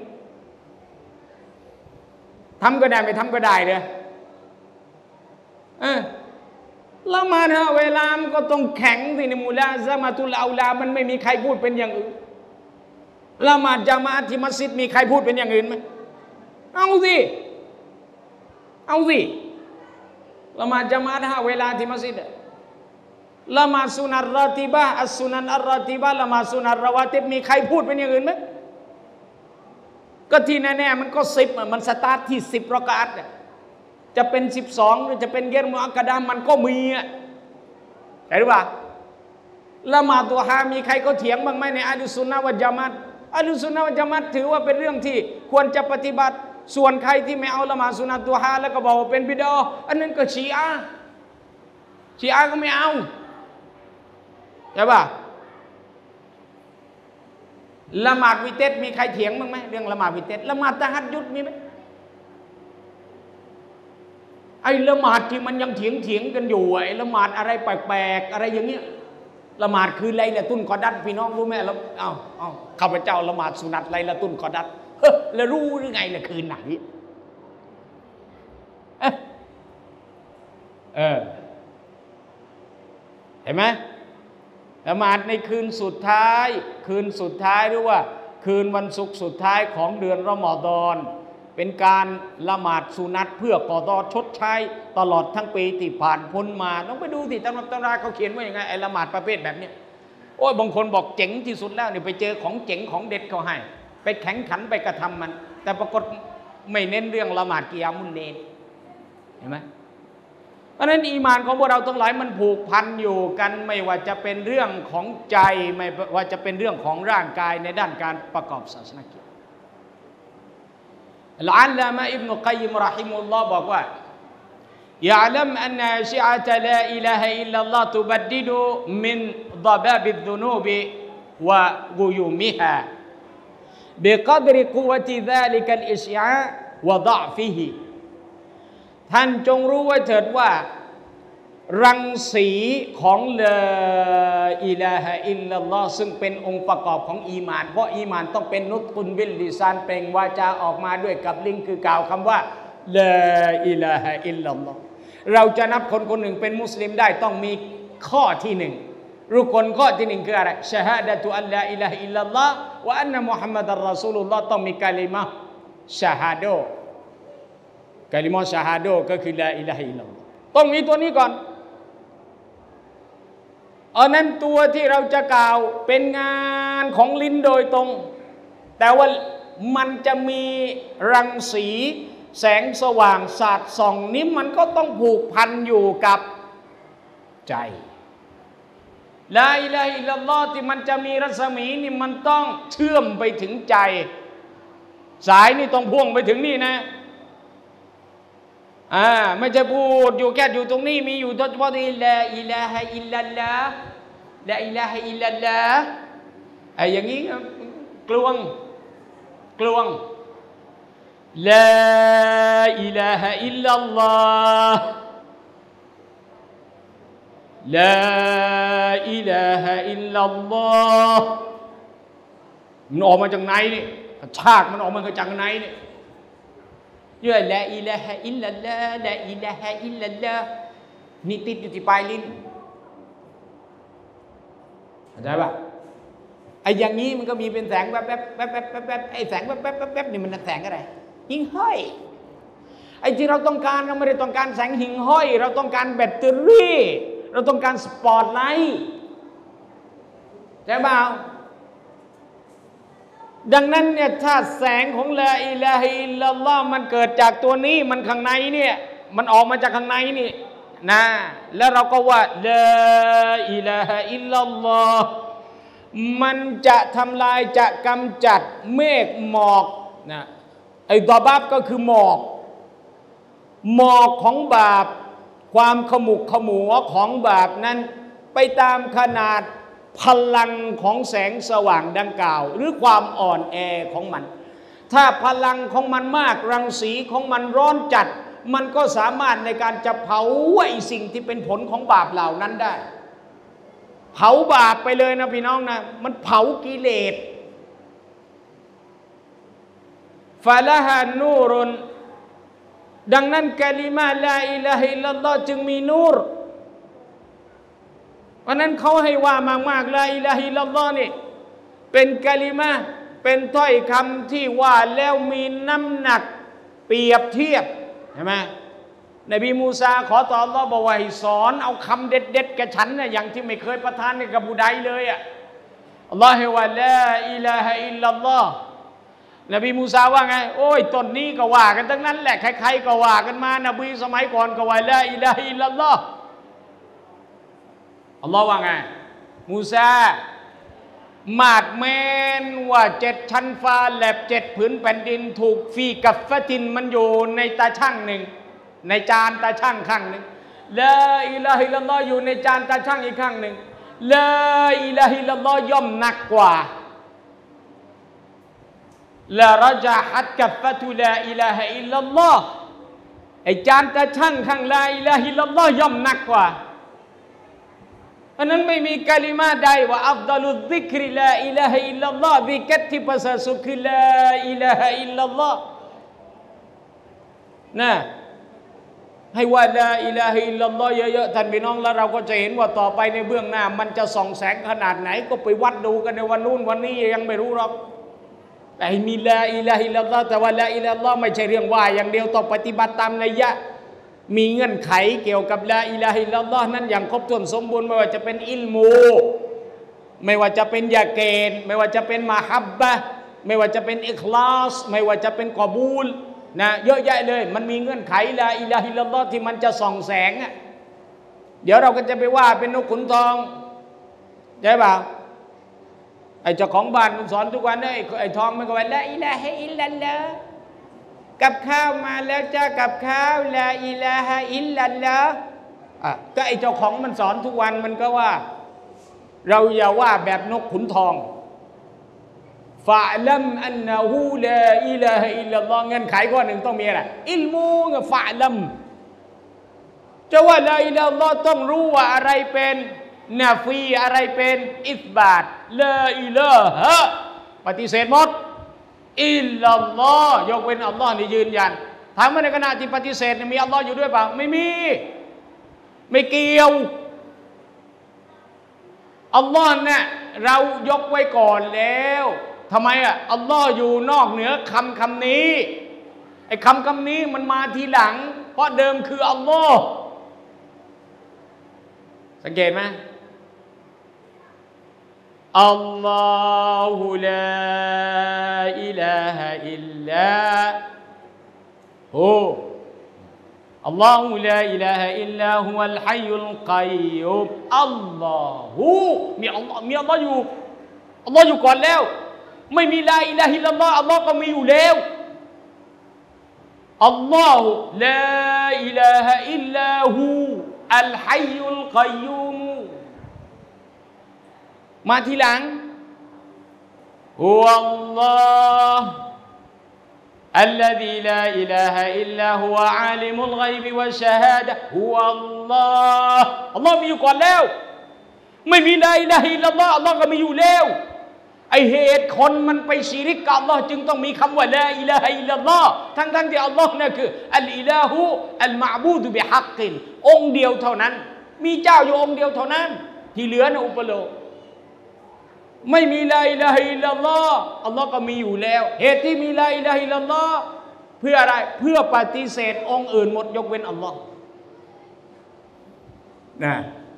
ทำก็ได้ไม่ทำก็ได้เลยเออละหมาดห้าเวลามันก็ต้องแข็งสิในมุลาซะมาตุลเอาลามันไม่มีใครพูดเป็นอย่างอื่นละหมาดญะมาอะห์ที่มัสยิดมีใครพูดเป็นอย่างอื่นไหมเอาสิเอาสิละหมาดญะมาอะห์ห้าเวลาที่มัสยิดละหมาดสุนัตรอติบะอัสสุนันอัรรอติบะละหมาดสุนัตรวาติบมีใครพูดเป็นอย่างอื่นไหมก็ที่แน่ๆมันก็สิบมันสตาร์ทที่สิบรอกาตจะเป็นสิบสองหรือจะเป็นเกรมุอักกะดะมันก็มีอ่ะใช่หรือเปล่าละหมาดดุฮามีใครก็เถียงบ้างไหมในอะห์ลุสซุนนะฮ์วัลญะมาอะห์อะห์ลุสซุนนะฮ์วัลญะมาอะห์ถือว่าเป็นเรื่องที่ควรจะปฏิบัติส่วนใครที่ไม่เอาละหมาดสุนัตดุฮาแล้วก็บอกว่าเป็นบิดอะห์อันนั้นก็ชีอะห์ชีอะห์ก็ไม่เอาใช่ป่ะละหมาดวิเตรมีใครเถียงบ้างไหมเรื่องละหมาดวิเตรละหมาดตะฮัจญุดมีไหมไอ้ละหมาดที่มันยังเถียงเถียงกันอยู่ไอ้ละหมาดอะไรแปลกๆอะไรอย่างเงี้ยละหมาดคือไลละตุนกอดัดพี่น้องรู้ไหมแล้วเอ้าเอ้าข้าพเจ้าละหมาดสุนัตไลละตุนกอดัดเฮ้แล้วรู้หรือไงล่ะคืนไหนเออเห็นไหมละหมาดในคืนสุดท้ายคืนสุดท้ายหรือว่าคืนวันศุกร์สุดท้ายของเดือนรอมฎอนเป็นการละหมาดสุนัตเพื่อกอฎอชดใช้ตลอดทั้งปีที่ผ่านพ้นมาต้องไปดูสิตำรับตำราเขาเขียนว่าอย่างไงไอ้ละหมาดประเภทแบบนี้โอ้ยบางคนบอกเจ๋งที่สุดแล้วเนี่ยไปเจอของเจ๋งของเด็ดเขาให้ไปแข่งขันไปกระทำมันแต่ปรากฏไม่เน้นเรื่องละหมาดกิยามุลเลลเห็นไหมเพราะนั้นอีมานของพวกเราทั้งหลายมันผูกพันอยู่กันไม่ว่าจะเป็นเรื่องของใจไม่ว่าจะเป็นเรื่องของร่างกายในด้านการประกอบศาสนกิจอัลอาลลามะอิบนุกัยยิมรอฮิมุลลอฮ์บอกว่ายะลัมอันนะชิอะตะลาอิลาฮะอิลลัลลอฮ์ตุบัดดิดุมินฎะบาบิซซุนูบวะกุยุมิฮาบิกัดริกุวะติซาลิกัลอิชอาอ์วะฎอฟิฮิท่านจงรู้ไว้เถิดว่ารังสีของลาอิลาฮะอิลลัลลอฮ์ซึ่งเป็นองค์ประกอบของอีมานเพราะอีมานต้องเป็นนุตกุนบิลลิซานเปล่งวาจาออกมาด้วยกับลิ้นคือกล่าวคำว่าลาอิลาฮะอิลลัลลอฮ์เราจะนับคนคนหนึ่งเป็นมุสลิมได้ต้องมีข้อที่หนึ่งรุกลข้อที่หนึ่งคืออะไรชะฮาดะตุอัลลาอิลาฮะอิลลัลลอฮ์วะอันนะมุฮัมมัดอัรรอซูลุลลอฮ์ต้องมีกะลิมะห์ชะฮาดะกะลิมะห์ชะฮาดะก็คือลาอิลาฮะอิลลัลลอฮ์ต้องมีตัวนี้ก่อนอันนั้นตัวที่เราจะกล่าวเป็นงานของลิ้นโดยตรงแต่ว่ามันจะมีรังสีแสงสว่างสาดส่องนี้มันก็ต้องผูกพันอยู่กับใจลาอิลาฮะอิลลัลลอฮ์ที่มันจะมีรัศมีนี่มันต้องเชื่อมไปถึงใจสายนี่ต้องพ่วงไปถึงนี่นะอ่าไม่จะพูดอยู่แค่อยู่ตรงนี้มีอยู่เฉพาะที่ลาอิลาฮะอิลลัลลาฮ์ลาอิลาฮะอิลลัลลาฮ์ไอ้อย่างนี้กลวงกลวงลาอิลาฮะอิลลัลลอฮ์ลาอิลาฮะอิลลัลลอฮ์มันออกมาจากไหนนี่ชากมันออกมาจากไหนนี่เยอะลาอิลาฮะอิลลัลลาฮ์ลาอิลาฮะอิลลัลลาฮ์นี่ติดอยู่ที่ปลายลิ้นเข้าใจป่ะไอ้อย่างนี้มันก็มีเป็นแสงแวบแวบแวบแวบแวบแวบไอ้แสงแวบแวบแวบแวบนี่มันแสงอะไรหิ่งห้อยไอ้ที่เราต้องการเราไม่ได้ต้องการแสงหิ่งห้อยเราต้องการแบตเตอรี่เราต้องการสปอตไลท์ใช่เปล่าดังนั้นเนี่ยถ้าแสงของลาอิลาฮะอิลลัลลอฮ์มันเกิดจากตัวนี้มันข้างในเนี่ยมันออกมาจากข้างในนี่นะแล้วเราก็ว่าลาอิลาฮะอิลลัลลอฮ์มันจะทำลายจะกำจัดเมฆหมอกนะไอ้ดอบับก็คือหมอกหมอกของบาปความขมุกขมัวของบาปนั้นไปตามขนาดพลังของแสงสว่างดังกล่าวหรือความอ่อนแอของมันถ้าพลังของมันมากรังสีของมันร้อนจัดมันก็สามารถในการจะเผาไอ้สิ่งที่เป็นผลของบาปเหล่านั้นได้เผาบาปไปเลยนะพี่น้องนะมันเผากิเลสฟาละฮานูรุนดังนั้นกะลิมาลาอิลาฮะอิลลัลลอฮ์จึงมีนูรเพราะนั้นเขาให้ว่ามากๆลาอิลาฮะอิลลัลลอฮ์นี่เป็นกะลิมาเป็นถ้อยคำที่ว่าแล้วมีน้ำหนักเปรียบเทียบใช่ไหมนบีมูซาขอต่ออัลเลาะห์บอกว่าให้สอนเอาคำเด็ดๆกับฉันนะอย่างที่ไม่เคยประทานให้กับผู้ใดเลยอ่ะอัลลอฮ์ให้ว่าลาอิลาฮะอิลลัลลอฮ์นบีมูซาว่าไงโอ้ยต้นนี้ก็ว่ากันทั้งนั้นแหละใครๆก็ว่ากันมานบีสมัยก่อนก็ว่าลาอิลาฮะอิลลัลลอฮ์อัลลอฮ์ว่าไงมูซามาดแมนว่าเจ็ดชั้นฟ้าแลบเจ็ดผืนแผ่นดินถูกฟีกับฟะตินมันอยู่ในตาช่างหนึ่งในจานตาช่างข้างหนึ่งลาอิลาฮะอิลลัลลอฮ์อยู่ในจานตาช่างอีกข้างหนึ่งลาอิลาฮะอิลลัลลอฮ์ย่อมหนักกว่าละรจาฮัดกับฟะตุลาอิลาฮะอิลลัลลอฮ์ไอจานตาช่างข้างลาอิลาฮะอิลลัลลอฮ์ย่อมหนักกว่าเพราะนั้นไม่มีกะลิมาใดว่าอัฟฎอลุซิกริลาอิลาฮะอิลลัลลอฮ์ซิกรที่ประเสริฐสุดคือลาอิลาฮะอิลลัลลอฮ์นะให้ว่าลาอิลาฮะอิลลัลลอฮ์เยอะๆท่านพี่น้องแล้วเราก็จะเห็นว่าต่อไปในเบื้องหน้ามันจะส่องแสงขนาดไหนก็ไปวัดดูกันในวันนู้นวันนี้ยังไม่รู้หรอกแต่มีลาอิลาฮะอิลลัลลอฮ์แต่ว่าลาอิลาฮะอิลลัลลอฮ์ไม่ใช่เรื่องว่าอย่างเดียวต้องปฏิบัติตามนัยยะมีเงื่อนไขเกี่ยวกับลาอิลาฮะอิลลัลลอฮ์นั้นอย่างครบถ้วนสมบูรณ์ไม่ว่าจะเป็นอิลมูไม่ว่าจะเป็นยาเกนไม่ว่าจะเป็นมะฮับบะห์ไม่ว่าจะเป็นอิคลาสไม่ว่าจะเป็นกอบูลนะเยอะแยะเลยมันมีเงื่อนไขลาอิลาฮะอิลลัลลอฮ์ที่มันจะส่องแสงอ่ะเดี๋ยวเราก็จะไปว่าเป็นนกขุนทองใช่ป่ะไอ้เจ้าของบ้านมันสอนทุกวันเนี่ยไอ้ทองมันก็ว่าลาอิลาฮะอิลลัลลอฮ์กับข้าวมาแล้วจ้ากับข้าวลาอิลาฮะอิลลัลลอฮ์อ่ะก็ไอ้เจ้าของมันสอนทุกวันมันก็ว่าเราอย่าว่าแบบนกขุนทองฟะลัมอันนะฮูลาอิลาฮะอิลลัลลอฮ์เงื่อนไขข้อหนึ่งต้องมีอะไรอิลมูกับฟะลัมจะว่าลาอิลาฮะอิลลัลลอฮ์ต้องรู้ว่าอะไรเป็นนาฟีอะไรเป็นอิสบาตลาอิลาฮะปฏิเสธหมดอิลลัลลอฮ์ยกเว้นอัลลอฮ์นี่ยืนยันถามว่าในขณะที่ปฏิเสธมีอัลลอฮ์อยู่ด้วยเปล่าไม่มีไม่เกี่ยวอัลลอฮ์เนี่ยเรายกไว้ก่อนแล้วทำไมอ่ะอัลลอฮ์อยู่นอกเหนือคำคำนี้ไอ้คำคำนี้มันมาทีหลังเพราะเดิมคืออัลลอฮ์สังเกตไหมอัลลอฮุลาอิลาฮะอิลลาฮูอัลลอฮุลาอิลาฮะอิลลาฮุวัลฮัยยุลกัยยุมอัลลอฮุมีอัลลอฮ์มีอัลลอฮ์อยู่อัลลอฮ์อยู่ก่อนแล้วไม่มีลาอิลาฮะอิลลัลลอฮ์อัลลอฮ์ก็มีอยู่แล้วอัลลอฮฺลาอิลาฮะอิลลาฮูอัลฮัยยุลกัยยูมมาทีหลังฮุวัลลอฮฺอัลลซีลาอิลาฮะอิลลาฮุวะอาลิมุลฆอยบิวัชชะฮาดะฮุวัลลอฮฺอัลลอฮ์มีอยู่ก่อนแล้วไม่มีลาอิลาฮะอิลลัลลอฮ์อัลลอฮ์ก็มีอยู่แล้วไอเหตุคนมันไปชิริกกับอัลลอฮ์จึงต้องมีคำว่าลาอิลาฮะอิลลัลลอฮ์ทั้งทั้งที่อัลลอฮ์เนี่ยคืออัลอิลาฮูอัลมะอ์บูดุบิฮักกินองค์เดียวเท่านั้นมีเจ้าอยู่องค์เดียวเท่านั้นที่เหลือนะอุปโลกไม่มีลาอิลาฮะอิลลัลลอฮ์อัลลอฮ์ก็มีอยู่แล้วเหตุที่มีลาอิลาฮะอิลลัลลอฮ์เพื่ออะไรเพื่อปฏิเสธองค์อื่นหมดยกเว้นอัลลอฮ์นะ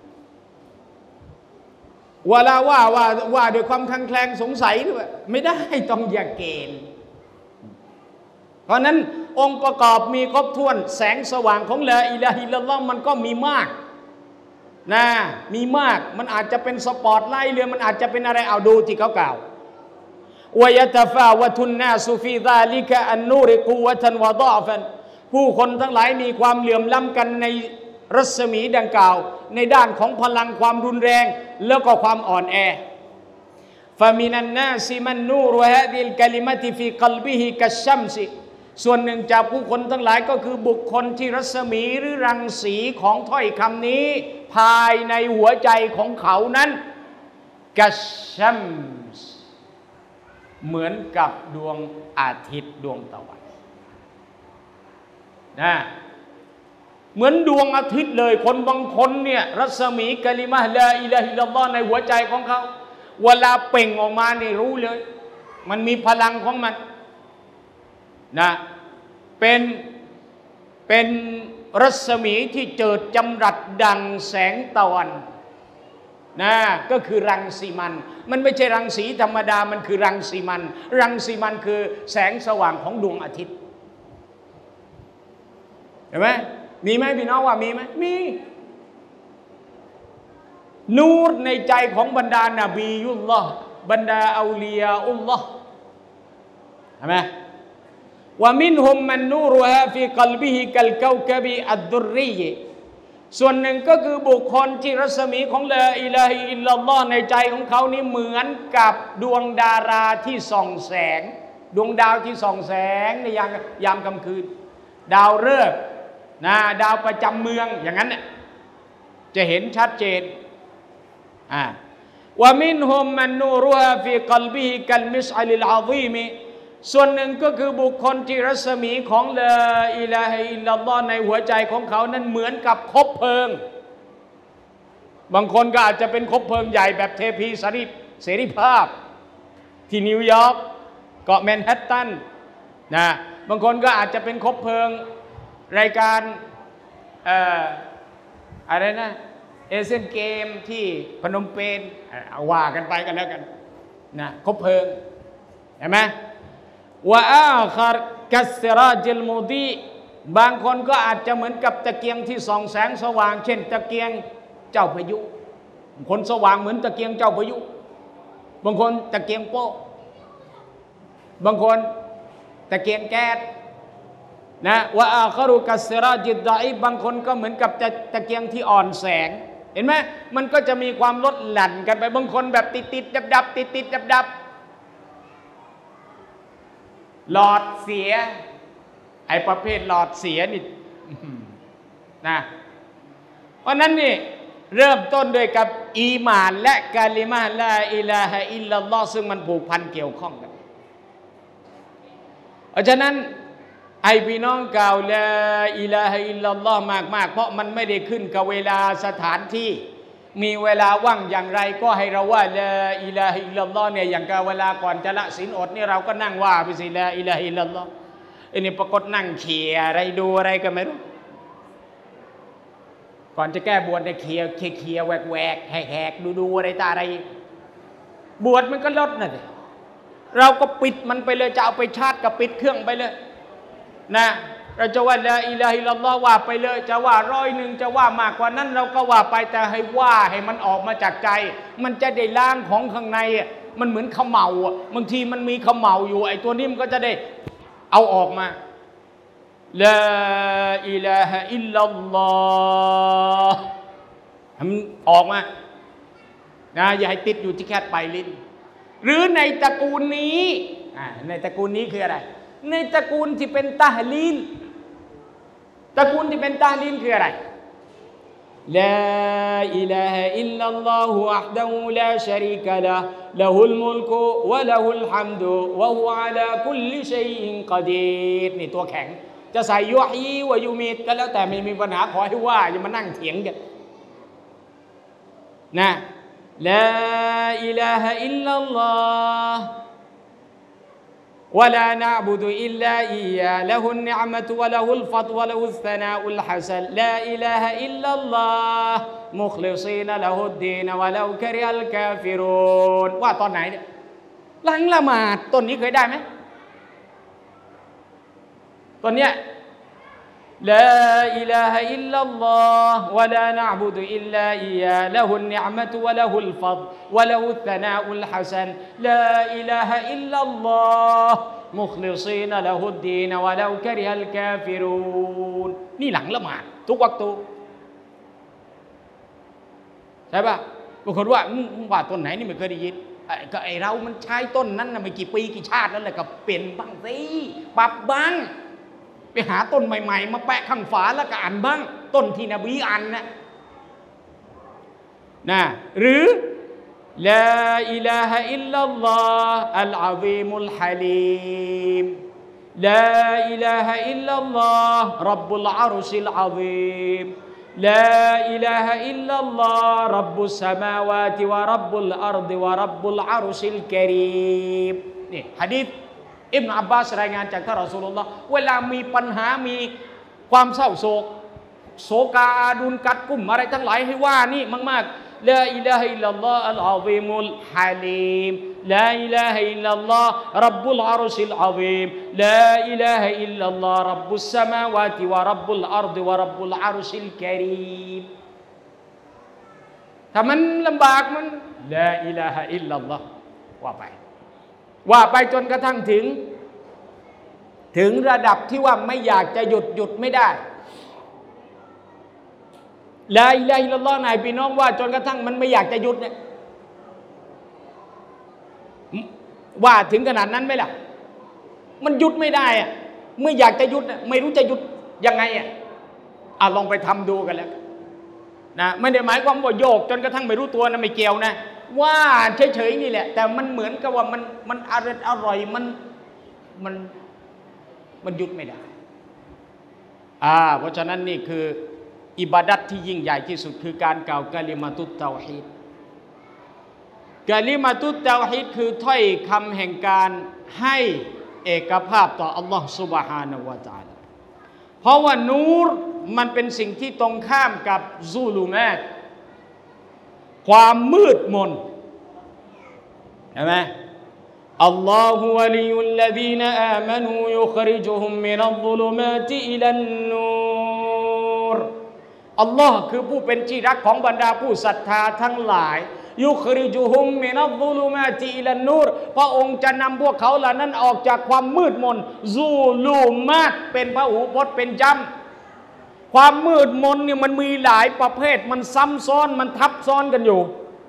เวลาว่าว่าว่าด้วยความคลางแคลงสงสัยด้วยไม่ได้ต้องอย่าเกณฑ์เพราะนั้นองค์ประกอบมีครบถ้วนแสงสว่างของลาอิลาฮะอิลลัลลอฮ์มันก็มีมากนะมีมากมันอาจจะเป็นสปอตไลท์หรือมันอาจจะเป็นอะไรเอาดูที่เขากล่าววะยะตะฟาวะตุนนาสุฟีซาลิกะอันนูริกุวะตันวะฎอฟันผู้คนทั้งหลายมีความเหลื่อมล้ำกันในรัศมีดังกล่าวในด้านของพลังความรุนแรงแล้วก็ความอ่อนแอฟะมินันนาซิมันนูรุฮะดิลกะลิมะติฟีกัลบิฮิกัชชัมซิส่วนหนึ่งจากผู้คนทั้งหลายก็คือบุคคลที่รัศมีหรือรังสีของถ้อยคำนี้ภายในหัวใจของเขานั้นกัชชัมส์เหมือนกับดวงอาทิตย์ดวงตะวันนะเหมือนดวงอาทิตย์เลยคนบางคนเนี่ยรัศมีกะลิมะฮ์ลาอิลาฮะอิลลัลลอฮ์ในหัวใจของเขาเวลาเปล่งออกมานี่รู้เลยมันมีพลังของมันนะเป็นเป็นรัศมีที่เจิดจำรัดดังแสงตะวันนะก็คือรังสีมันมันไม่ใช่รังสีธรรมดามันคือรังสีมันรังสีมันคือแสงสว่างของดวงอาทิตย์เห็นไหมมีไหมพี่น้องว่ามีไหมมีนูรในใจของบรรดานาบียุลลอฮ์บรรดาเอาลียาอุลลอฮ์เห็นไหมว่ามินฮุมมันนูรุฮะฟีกัลบิฮิกัลกาวกะบีอัดดุรรีส่วนหนึ่งก็คือบุคคลที่รัศมีของลาอิลาฮะอิลลัลลอฮ์ในใจของเขานี้เหมือนกับดวงดาราที่ส่องแสงดวงดาวที่ส่องแสงในยามยามกลางคืนดาวฤกษ์นะดาวประจำเมืองอย่างนั้นเนี่ยจะเห็นชัดเจนอ่าว่ามินฮุมมันนูรุฮะฟีกัลบิฮิกัลมิสอัลิลอาซีมส่วนหนึ่งก็คือบุคคลที่รัศมีของลาอิลาฮะอิลลัลลอฮ์ในหัวใจของเขานั้นเหมือนกับคบเพลิงบางคนก็อาจจะเป็นคบเพลิงใหญ่แบบเทพีสรีเสรีภาพที่นิวยอร์กเกาะแมนฮัตตันนะบางคนก็อาจจะเป็นคบเพลิงรายการเอ่ออะไรนะเอเชียนเกมที่พนมเปญเอาว่ากันไปกันแล้วกันนะคบเพลิงเห็นไหมว่าอาคาร์กัสราจิลมูดีบางคนก็อาจจะเหมือนกับตะเกียงที่ส่องแสงสว่างเช่นตะเกียงเจ้าพายุบางคนสว่างเหมือนตะเกียงเจ้าพายุบางคนตะเกียงโป๊ะบางคนตะเกียงแก๊สนะว่าอาคารุกัสราจิดดาอิบางคนก็เหมือนกับตะตะเกียงที่อ่อนแสงเห็นไหมมันก็จะมีความลดหลั่นกันไปบางคนแบบติดติดดับดับติดติดดับดับหลอดเสียไอ้ประเภทหลอดเสียนี่นะเพราะนั้นนี่เริ่มต้นด้วยกับอีหม่านและกาลิมะฮ์ลาอิลาฮะอิลลัลลอฮ์ซึ่งมันผูกพันเกี่ยวข้องกันเพราะฉะนั้นไอ้พี่น้องกล่าวลาอิลาฮะอิลลัลลอฮ์มากๆเพราะมันไม่ได้ขึ้นกับเวลาสถานที่มีเวลาว่างอย่างไรก็ให้เราว่าลาอิลาฮะอิลลัลลอฮ์เนี่ยอย่างกับเวลาก่อนจะละศีลอดนี่เราก็นั่งว่าไปสิลาอิลาฮะอิลลัลลอฮ์อันนี้ปรากฏนั่งเขียอะไรดูอะไรก็ไม่รู้ก่อนจะแก้บวชเนี่ยเขียเขียแหวกแหวกแหกแหกดูดูอะไรตาอะไรบวชมันก็ลดนะสิเราก็ปิดมันไปเลยจะเอาไปชาร์จกับปิดเครื่องไปเลยนะเราจะว่าลาอิลาฮะอิลลัลลอฮ์ว่าไปเลยจะว่าร้อยหนึ่งจะว่ามากกว่านั้นเราก็ว่าไปแต่ให้ว่าให้มันออกมาจากใจมันจะได้ล้างของข้างในมันเหมือนเขม่าบางทีมันมีเขม่าอยู่ไอ้ตัวนี้มันก็จะได้เอาออกมาลาอิลาฮะอิลลัลลอฮ์มันออกมานะอย่าให้ติดอยู่ที่แค่ปลายลิ้นหรือในตระกูลนี้ในตระกูลนี้คืออะไรในตระกูลที่เป็นตะฮลีลตระกูลที่เป็นตะฮลีลคืออะไรลาอิลาฮะอิลลัลลอฮุวะห์ดะฮูลาชะรีกะละห์ละฮุลมุลกุวะละฮุลฮัมดุวะฮุวะอะลาคุลลิชัยอินกอดีรนี่ตัวแข็งจะใส่ยุฮีวะยูมีดก็แล้วแต่ไม่มีปัญหาขอให้ว่าอย่ามานั่งเถียงกันนะลาอิลาฮะอิลลัลลอฮ์วะลานะอ์บุดุอิลลาอิยาละฮุนนิอ์มะตุวะละฮุลฟัฎวะละฮุสษนาอุลฮะซันลาอิลาฮะอิลลัลลอฮ์มุคลิซีนละฮุดดีนวะลากะริฮัลกาฟิรูนว่าตอนไหนเนี่ยหลังละหมาดต้นนี้เคยได้ไหมต้นเนี้ยลาอิลาฮะอิลลัลลอฮ์วะลานะอ์บุดุอิลลาอิยาละฮุนนิอ์มะตุวะละฮุลฟัฎวะละฮุสษนาอุลฮะซันลาอิลาฮะอิลลัลลอฮ์มุคลิซีนละฮุดดีนวะลากะริฮัลกาฟิรูนนี่หลังละหมาดทุกวักตุใช่ป่ะบางคนว่าว่าต้นไหนนี่ไม่เคยได้ยินก็ไอเรามันใช้ต้นนั้นน่ะไม่กี่ปีกี่ชาติแล้วแหละก็เปลี่ยนบ้างสิปรับบ้างไปหาต้นใหม่ๆมาแปะข้างฝาแล้วก็อ่านบ้างต้นที่นบีอ่านนะนะหรือลาอิลาฮะอิลลัลลอฮ์อัลอะซีมุลฮะลีมลาอิลาฮะอิลลัลลอฮ์ร็อบบุลอารุชิลอะซีมลาอิลาฮะอิลลัลลอฮ์ร็อบบุสสมาวาติวะร็อบบุลอัรฎิวะร็อบบุลอารุชิลกะรีมนี่หะดีษอิบนุอับบาสรายงานจากท่านรอซูลุลลอฮ์เวลามีปัญหามีความเศร้าโศกโศกาอาดุลกัดกุ้มอะไรทั้งหลายให้ว่านี่มากๆลาอิลาฮะอิลลัลลอฮ์อัลอะซีมุลฮะลีมลาอิลาฮะอิลลัลลอฮ์ร็อบบุลอารุชิลอะซีมลาอิลาฮะอิลลัลลอฮ์ร็อบบุสสมาวาติวะร็อบบุลอัรฎิวะร็อบบุลอารุชิลกะรีมถ้ามันลำบากมันลาอิลาฮะอิลลัลลอฮ์ว่าไปว่าไปจนกระทั่งถึงถึงระดับที่ว่าไม่อยากจะหยุดหยุดไม่ได้ลาอิลาฮะอิลลัลลอฮ์นายพี่น้องว่าจนกระทั่งมันไม่อยากจะหยุดเนี่ยว่าถึงขนาดนั้นไหมล่ะมันหยุดไม่ได้อะเมื่ออยากจะหยุดไม่รู้จะหยุดยังไงอ่ะอ่ะลองไปทำดูกันแล้วนะไม่ได้หมายความว่าโยกจนกระทั่งไม่รู้ตัวนะไม่เกี่ยวนะว่าเฉยๆนี่แหละแต่มันเหมือนกับว่ามันมันอร่อยอร่อยมันมันมันหยุดไม่ได้อ่าเพราะฉะนั้นนี่คืออิบาดัตที่ยิ่งใหญ่ที่สุดคือการกล่าวกะลิมาตุตเตาฮีดกะลิมาตุตเตาฮีดคือถ้อยคำแห่งการให้เอกภาพต่ออัลลอฮฺซุบฮานะฮูวะตะอาลาเพราะว่านูรมันเป็นสิ่งที่ตรงข้ามกับซูลูมาตความมืดมนใช่ไหมอัลลอฮฺวะลียุลลซีนอามานูยุคริจุฮุมมินัลซุลุมาติอิลันนูรอัลลอฮ์คือผู้เป็นที่รักของบรรดาผู้ศรัทธาทั้งหลายยุคริจุฮุมมินัลซุลุมาติอิลันนูรพระองค์จะนำพวกเขาเหล่านั้นออกจากความมืดมนซูลูมาตเป็นพหูพจน์เป็นจำความมืดมนเนี่ยมันมีหลายประเภทมันซ้ำซ้อนมันทับซ้อนกันอยู่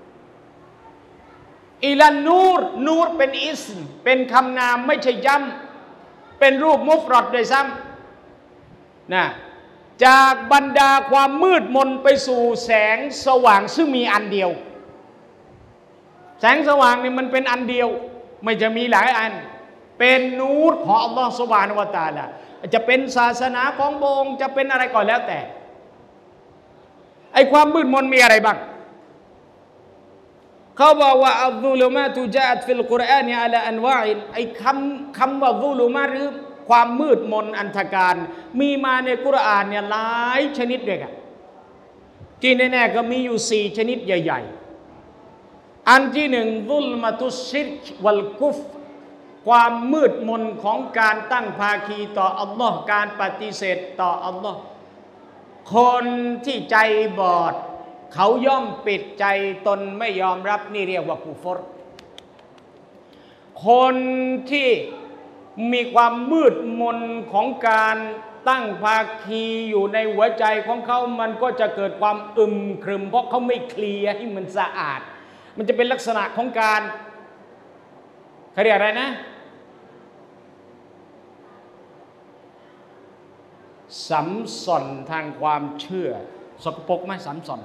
อิลันนูรนูรเป็นอิสมเป็นคำนามไม่ใช่ย้ำเป็นรูปมุฟรอดโดยซ้ำนะจากบรรดาความมืดมนไปสู่แสงสว่างซึ่งมีอันเดียวแสงสว่างนี่มันเป็นอันเดียวไม่จะมีหลายอันเป็นนูรของอัลลอฮฺซุบฮานะฮูวะตะอาลาจะเป็นศาสนาของพระองค์จะเป็นอะไรก็แล้วแต่ไอ้ความมืดมนมีอะไรบ้างเขาบอกว่าอัลซุลุมาตุจาอัตฟิลกุรอานีอะลาอันวาอินไอ้คำคำว่าซุลุมาหรือความมืดมนอันธการมีมาในกุรอานเนี่ยหลายชนิดด้วยกันที่แน่ๆก็มีอยู่สี่ชนิดใหญ่ๆอันที่หนึ่งซุลมาตุชิรกวัลกุฟความมืดมนของการตั้งภาคีต่ออัลลอฮ์การปฏิเสธต่ออัลลอฮ์คนที่ใจบอดเขาย่อมปิดใจตนไม่ยอมรับนี่เรียกว่ากุฟรคนที่มีความมืดมนของการตั้งภาคีอยู่ในหัวใจของเขามันก็จะเกิดความอึมครึมเพราะเขาไม่เคลียร์ให้มันสะอาดมันจะเป็นลักษณะของการเขาเรียกอะไรนะสัมสอนทางความเชื่อสกปรกไหมสัมสอน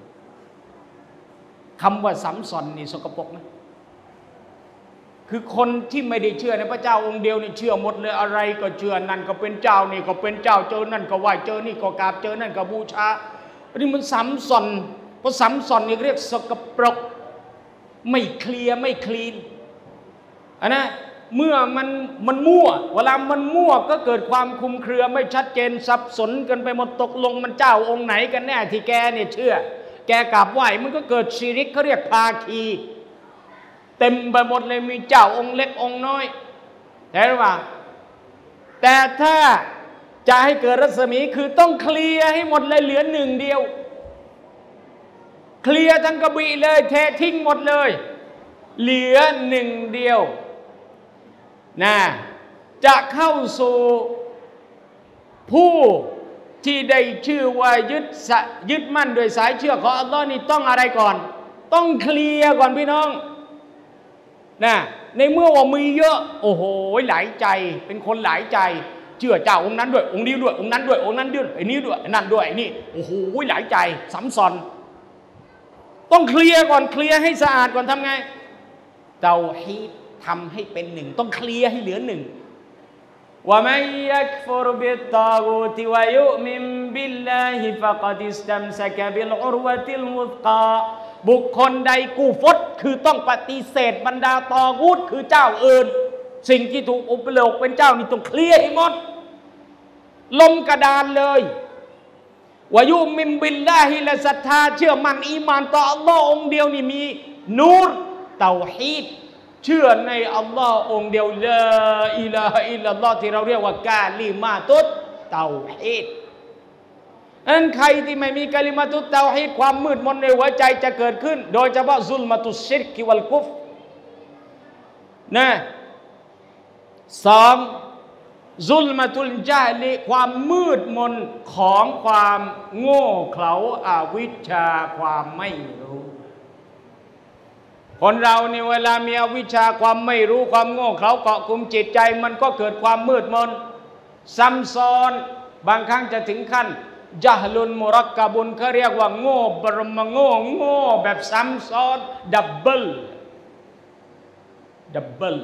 คำว่าสัมสอนนี่สกปรกไหมคือคนที่ไม่ได้เชื่อในพระเจ้าองค์เดียวนี่เชื่อหมดเลยอะไรก็เชื่อนั่นก็เป็นเจ้านี่ก็เป็นเจ้าเจอนั่นก็ไหว้เจอนี่ก็กราบเจอนั่นก็บูชาอันนี้มันสัมสอนเพราะสัมสอนนี่เรียกสกปรกไม่เคลียร์ไม่คลีนอันนะเมื่อมันมันมั่วเวลามันมั่วก็เกิดความคลุมเครือไม่ชัดเจนสับสนกันไปหมดตกลงมันเจ้าองค์ไหนกันแน่ที่แกเนี่ยเชื่อแกกราบไหว้มันก็เกิดชิริกเขาเรียกภาคีเต็มไปหมดเลยมีเจ้าองค์เล็กองค์น้อยแต่ว่าแต่ถ้าจะให้เกิดรัศมีคือต้องเคลียร์ให้หมดเลยเหลือหนึ่งเดียวเคลียร์ทั้งกระบี่เลยเททิ้งหมดเลยเหลือหนึ่งเดียวนะจะเข้าสู่ผู้ที่ได้ชื่อว่ายึดยึดมั่นโดยสายเชื่อของอัลลอฮ์นี่ต้องอะไรก่อนต้องเคลียร์ก่อนพี่น้องนะในเมื่อว่ามีเยอะโอ้โหหลายใจเป็นคนหลายใจเชื่อเจ้าองค์นั้นด้วยองค์นี้ด้วยองค์นั้นด้วยองค์นั้นด้วยไอ้นี้ด้วยนั่นด้วยไอ้นี่โอ้โหหลายใจสัมสอนต้องเคลียร์ก่อนเคลียร์ให้สะอาดก่อนทำไงเตาฮีดทำให้เป็นหนึ่งต้องเคลียร์ให้เหลือหนึ่งว่ามัยยักฟรบิตตากูติวายุมินบิลลาฮิฟะกัดิสตัมซะกะบิลอุรวะติลมุตกาบุคคลใดกูฟดคือต้องปฏิเสธบรรดาตอกูตคือเจ้าอื่นสิ่งที่ถูกอุปโลกเป็นเจ้านี่ต้องเคลียร์ให้หมดลมกระดานเลยวายุมินบิลลาฮิและศรัทธาเชื่อมั่นอีมานต่ออัลลอฮ์องเดียวนี่มีนูรเตาฮีดเชื่อในอัลลอฮ์องเดียวลาอิลาฮะอิลลัลลอฮ์ที่เราเรียกว่ากาลิมาตุตเตาฮีดอันใครที่ไม่มีกาลิมาตุตเตาฮีดความมืดมนในหัวใจจะเกิดขึ้นโดยเฉพาะซุลมาตุชชิรกิวัลกุฟนะสองซุลมาตุลญาลิความมืดมนของความโง่เขลาอาวิชชาความไม่รู้คนเราเนี่ยเวลามีอวิชชาความไม่รู้ความโง่เขลาเกาะกลุ่มจิตใจมันก็เกิดความมืดมนซ้ำซ้อนบางครั้งจะถึงขั้นญะฮลุนมุรักกะบุนเขาเรียกว่าโง่บรมโง่โง่แบบซ้ำซ้อนดับเบิลดับเบิล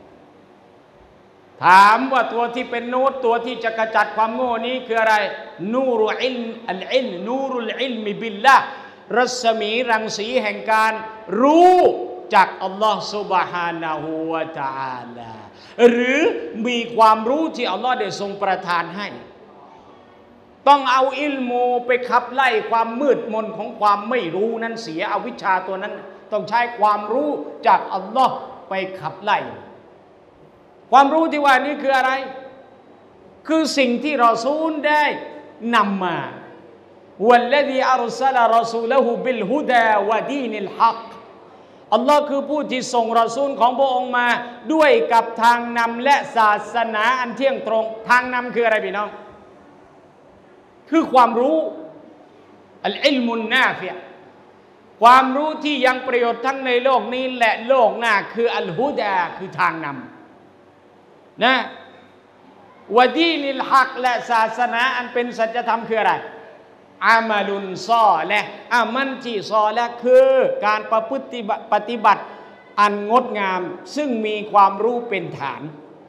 ถามว่าตัวที่เป็นนูรตัวที่จะกระจัดความโง่นี้คืออะไรนูรุอิลอัลอิลนูรุลอิลมิบิลละรัศมีรังสีแห่งการรู้จากอัลลอฮ์ซุบฮานะฮูวะตะอาลาหรือมีความรู้ที่อัลลอฮ์ได้ทรงประทานให้ต้องเอาอิลมูไปขับไล่ความมืดมนของความไม่รู้นั้นเสียอวิชชาตัวนั้นต้องใช้ความรู้จากอัลลอฮ์ไปขับไล่ความรู้ที่ว่านี้คืออะไรคือสิ่งที่รอซูลได้นำมาวัลลซีอัรซะลารอซูละฮูบิลฮุดาวะดีนิลฮักอัลลอฮ์คือผู้ที่ส่งรอซูลของพระองค์มาด้วยกับทางนำและศาสนาอันเที่ยงตรงทางนำคืออะไรพี่น้องคือความรู้อัลอิลมุนนาฟิอ์ความรู้ที่ยังประโยชน์ทั้งในโลกนี้และโลกหน้าคืออัลฮุดาคือทางนำนะวะดีนิลฮักและศาสนาอันเป็นสัจธรรมคืออะไรอามาลุนซอและอามันจีซอและคือการประพฤติปฏิบัติอันงดงามซึ่งมีความรู้เป็นฐาน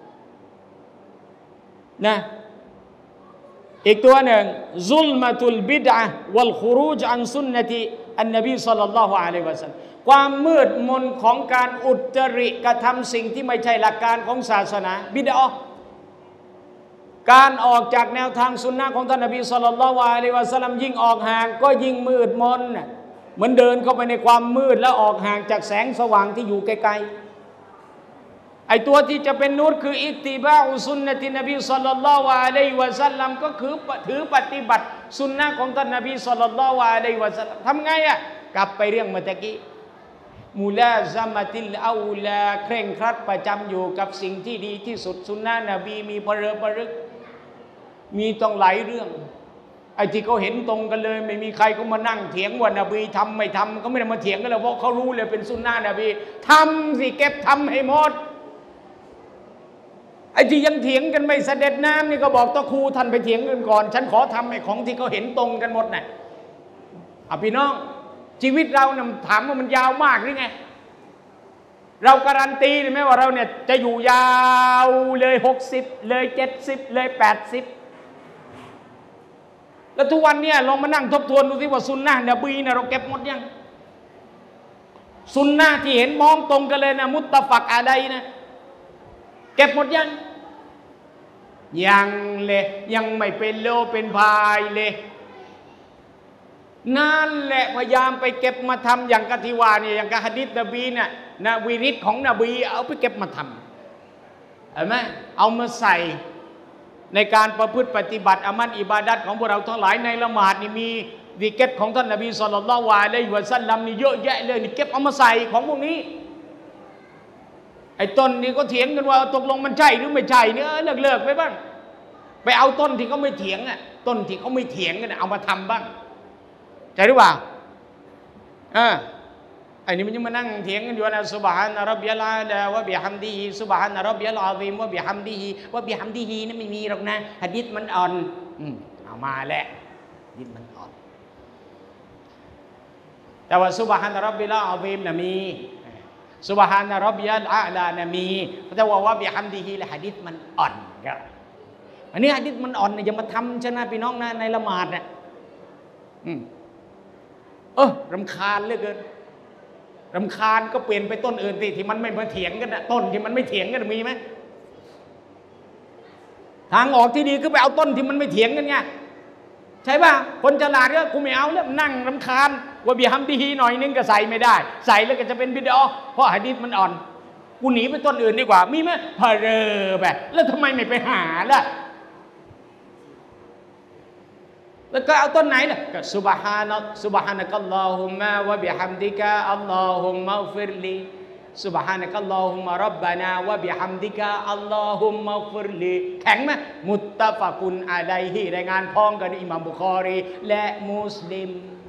นะอีกตัวหนึ่งซุลมาตุลบิดะวัลคุรูจอันซุนนติอันนบีศ็อลลัลลอฮุอะลัยฮิวะซัลลัมความมืดมนของการอุตริกระทำสิ่งที่ไม่ใช่หลักการของศาสนาบิดอะห์การออกจากแนวทางสุนนะของท่านนบีศ็อลลัลลอฮุอะลัยฮิวะซัลลัมยิ่งออกห่างก็ยิ่งมืดมนเหมือนเดินเข้าไปในความมืดแล้วออกห่างจากแสงสว่างที่อยู่ไกลๆไอตัวที่จะเป็นนูรคืออิตติบาอุสุนนะตินบีศ็อลลัลลอฮุอะลัยฮิวะซัลลัมก็คือถือปฏิบัติสุนนะของท่านนบีศ็อลลัลลอฮุอะลัยฮิวะซัลลัมทำไงอ่ะกลับไปเรื่องเมื่อกี้มุลาซะมะติลเอาลาเคร่งครัดประจำอยู่กับสิ่งที่ดีที่สุดสุนนะนบีมีพระฤาษีมีต้องหลายเรื่องไอ้ที่เขาเห็นตรงกันเลยไม่มีใครก็มานั่งเถียงว่านบีทำไม่ทำก็ไม่ได้มาเถียงกันแล้วเพราะเขารู้เลยเป็นสุนนะนบีทำสิเก็บทำให้หมดไอ้ที่ยังเถียงกันไม่เสด็จน้ำนี่ก็บอกตะครูท่านไปเถียงกันก่อนฉันขอทำไอ้ของที่เขาเห็นตรงกันหมดน่ะอ่ะพี่น้องชีวิตเราเนี่ยถามว่ามันยาวมากหรือไงเราการันตีเลยไหมว่าเราเนี่ยจะอยู่ยาวเลยหกสิบเลยเจ็ดสิบเลยแปดสิบแล้วทุกวันเนี่ยลองมานั่งทบทวนดูสิว่าซุนนะห์นบีเนี่ยเราเก็บหมดยังซุนนะห์ที่เห็นมองตรงกันเลยนะมุตตะฟักอะไรนะเก็บหมดยังยังเลยยังไม่เป็นโลเป็นพายเลยนั่นแหละพยายามไปเก็บมาทำอย่างกะทิวาเนี่ยอย่างกะหะดีษนบีเนี่ยนะวิริตของนบีเอาไปเก็บมาทำเห็นไหมเอามาใส่ในการประพฤติปฏิบัติอามันอิบาดัตของพวกเราทั้งหลายในละหมาดนี่มีวิเก็ตของท่านนบีศ็อลลัลลอฮุอะลัยฮิวะซัลลัมนี่เยอะแยะเลยนี่เก็บเอามาใส่ของพวกนี้ไอ้ต้นนี่ก็เถียงกันว่าตกลงมันใช่หรือไม่ใช่เนี่ยเลิกเลิกไปบ้างไปเอาต้นที่เขาไม่เถียงอ่ะต้นที่เขาไม่เถียงกันเอามาทำบ้างใช่หรือเปล่าอ่าไอ้นี่มันยังมานั่งเถียงกันอยู่นะซุบฮานะร็อบบิยัลอาลาวะบิฮัมดิฮิซุบฮานะร็อบบิยัลอาซีมวะบิฮัมดิฮิวะบิฮัมดิฮินั่นไม่มีหรอกนะหะดีษมันอ่อนอืมเอามาแหละหะดีษมันอ่อนแต่ว่าซุบฮานะร็อบบิยัลอาซีมน่ะมีซุบฮานะร็อบบิยัลอาลาน่ะมีแต่ว่าวะบิฮัมดิฮิและหะดีษมันอ่อนครับอันนี้หะดีษมันอ่อนเนี่ยอย่ามาทำชนะพี่น้องนะในละหมาดน่ะอืมเออรำคาญเหลือเกินรำคาญก็เปลี่ยนไปต้นอื่นสิที่มันไม่มาเถียงกันนะต้นที่มันไม่เถียงกันมีไหมทางออกที่ดีคือไปเอาต้นที่มันไม่เถียงกันไงใช่ป่ะคนฉลาดก็กูไม่เอาแล้วนั่งรำคาญว่าบิฮัมดิฮีหน่อยนึงก็ใส่ไม่ได้ใส่แล้วก็จะเป็นบิดอะห์เพราะหะดีษมันอ่อนกูหนีไปต้นอื่นดีกว่ามีไหมพะเรอแบบแล้วทำไมไม่ไปหาล่ะแล้วก็เอาต้นไหนล่ะก็ซุบฮานะซุบฮานะกัลลอฮุมมะวะบิฮัมดิกะอัลลอฮุมมะฆฟิรลีซุบฮานะกัลลอฮุมมะร็อบบานาวะบิฮัมดิกะอัลลอฮุมมะฆฟิรลีแข็งไหมมุตตะฟะกุนอะลัยฮิรายงานพ้องกันอิหม่ามบุคอรีและมุสลิม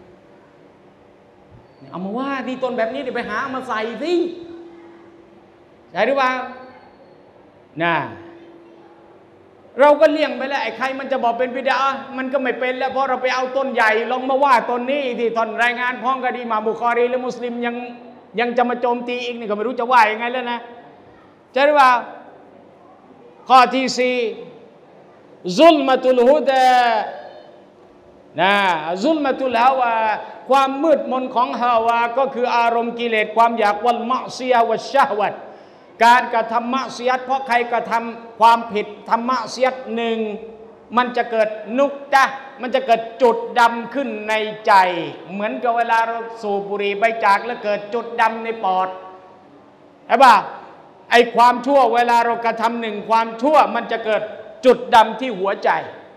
เอามาว่าที่ต้นแบบนี้เดี๋ยวไปหาเอามาใส่สิใช่หรือเปล่าน่ะเราก็เลี่ยงไปแล้วไอ้ใครมันจะบอกเป็นบิดอะห์มันก็ไม่เป็นแล้วเพราะเราไปเอาต้นใหญ่ลองมาว่าต้นนี้ที่ตอนรายงานพ้องกันอิหม่ามบุคอรีและมุสลิมยังยังจะมาโจมตีอีกนี่ก็ไม่รู้จะว่ายังไงแล้วนะใช่หรือเปล่าข้อที่สี่ซุลมะตุลฮุดานะซุลมะตุลฮาวาความมืดมนของฮาวาก็คืออารมณ์กิเลสความอยากวัลมะซิยะวัชชะฮวัตการกระทำมะเสียดเพราะใครกระทำความผิดธรรมะเสียดหนึ่งมันจะเกิดนุกตะมันจะเกิดจุดดำขึ้นในใจเหมือนกับเวลาเราสูบบุหรี่ใบจากแล้วเกิดจุดดำในปอดใช่ป่ะไอความชั่วเวลาเรากระทำหนึ่งความชั่วมันจะเกิดจุดดำที่หัวใจ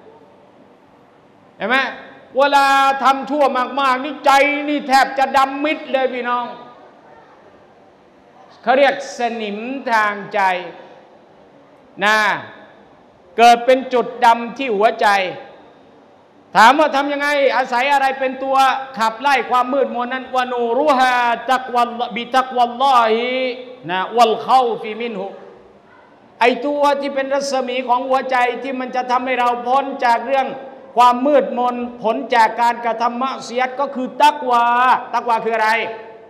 เห็นไหมเวลาทำชั่วมากๆนี่ใจนี่แทบจะดำมิดเลยพี่น้องเขาเรียกสนิมทางใจนะเกิดเป็นจุดดำที่หัวใจถามว่าทำยังไงอาศัยอะไรเป็นตัวขับไล่ความมืดมนนั้นวะนูรุฮาตักวัลบิตักวัลลอฮินะวัลเข้าฟิมินหุไอตัวที่เป็นรัศมีของหัวใจที่มันจะทำให้เราพ้นจากเรื่องความมืดมนผลจากการกระทำมะเสียดก็คือตักวาตักวาคืออะไร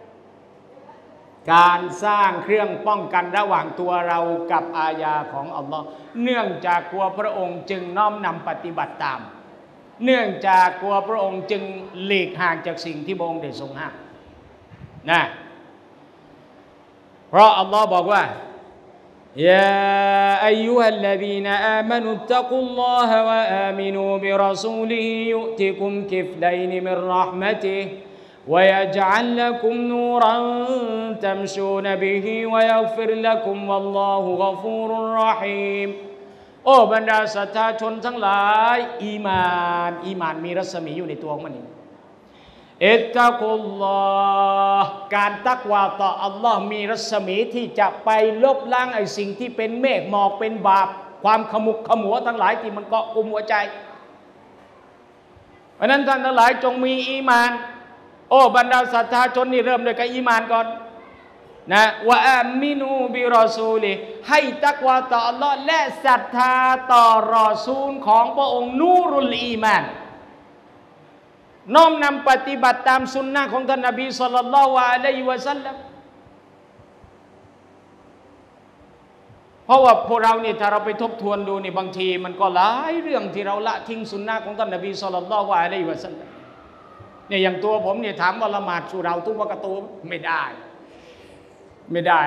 การสร้างเครื่องป้องกันระหว่างตัวเรากับอาญาของอัลลอฮ์เนื่องจากกลัวพระองค์จึงน้อมนำปฏิบัติตามเนื่องจากกลัวพระองค์จึงหลีกห่างจากสิ่งที่พระองค์ได้ทรงห้ามนะเพราะอัลลอฮ์บอกว่ายาอัยยูฮัลลซีนอามานุตตักุลลอฮะวะอามินูบิรอซูลิฮิยุติกุมกิฟลัยนมิรเราะห์มะติฮิويجعل لكم نورا تمشون به ويغفر لكم والله غفور رحيم โอ้บรรดาศรัทธาชนทั้งหลายอีมานอีมานมีรัศมีอยู่ในตัวของมันเองอิตตะกุลลอฮ์การตักวาต่ออัลลอฮ์มีรัศมีที่จะไปลบล้างไอ้สิ่งที่เป็นเมฆหมอกเป็นบาปความขมุกขมัวทั้งหลายที่มันเกาะกลุ่มหัวใจเพราะนั้นท่านทั้งหลายจงมีอีมานโอ้บรรดาศรัทธาชนนี่เริ่มด้วยกับอีมานก่อนนะวะอามินูบิรอซูลิให้ตักวาต่ออัลลอฮ์และศรัทธาต่อรอซูลของพระองค์นูรุลอีมานน้อมนำปฏิบัติตามสุนนะของท่านนบีศ็อลลัลลอฮุอะลัยฮิวะซัลลัมเพราะว่าพวกเราเนี่ยถ้าเราไปทบทวนดูนี่บางทีมันก็หลายเรื่องที่เราละทิ้งสุนนะของท่านนบีศ็อลลัลลอฮุอะลัยฮิวะซัลลัมเนี่ยอย่างตัวผมเนี่ยถามว่าละหมาดสุเราทุกวักตูไม่ได้ไม่ได้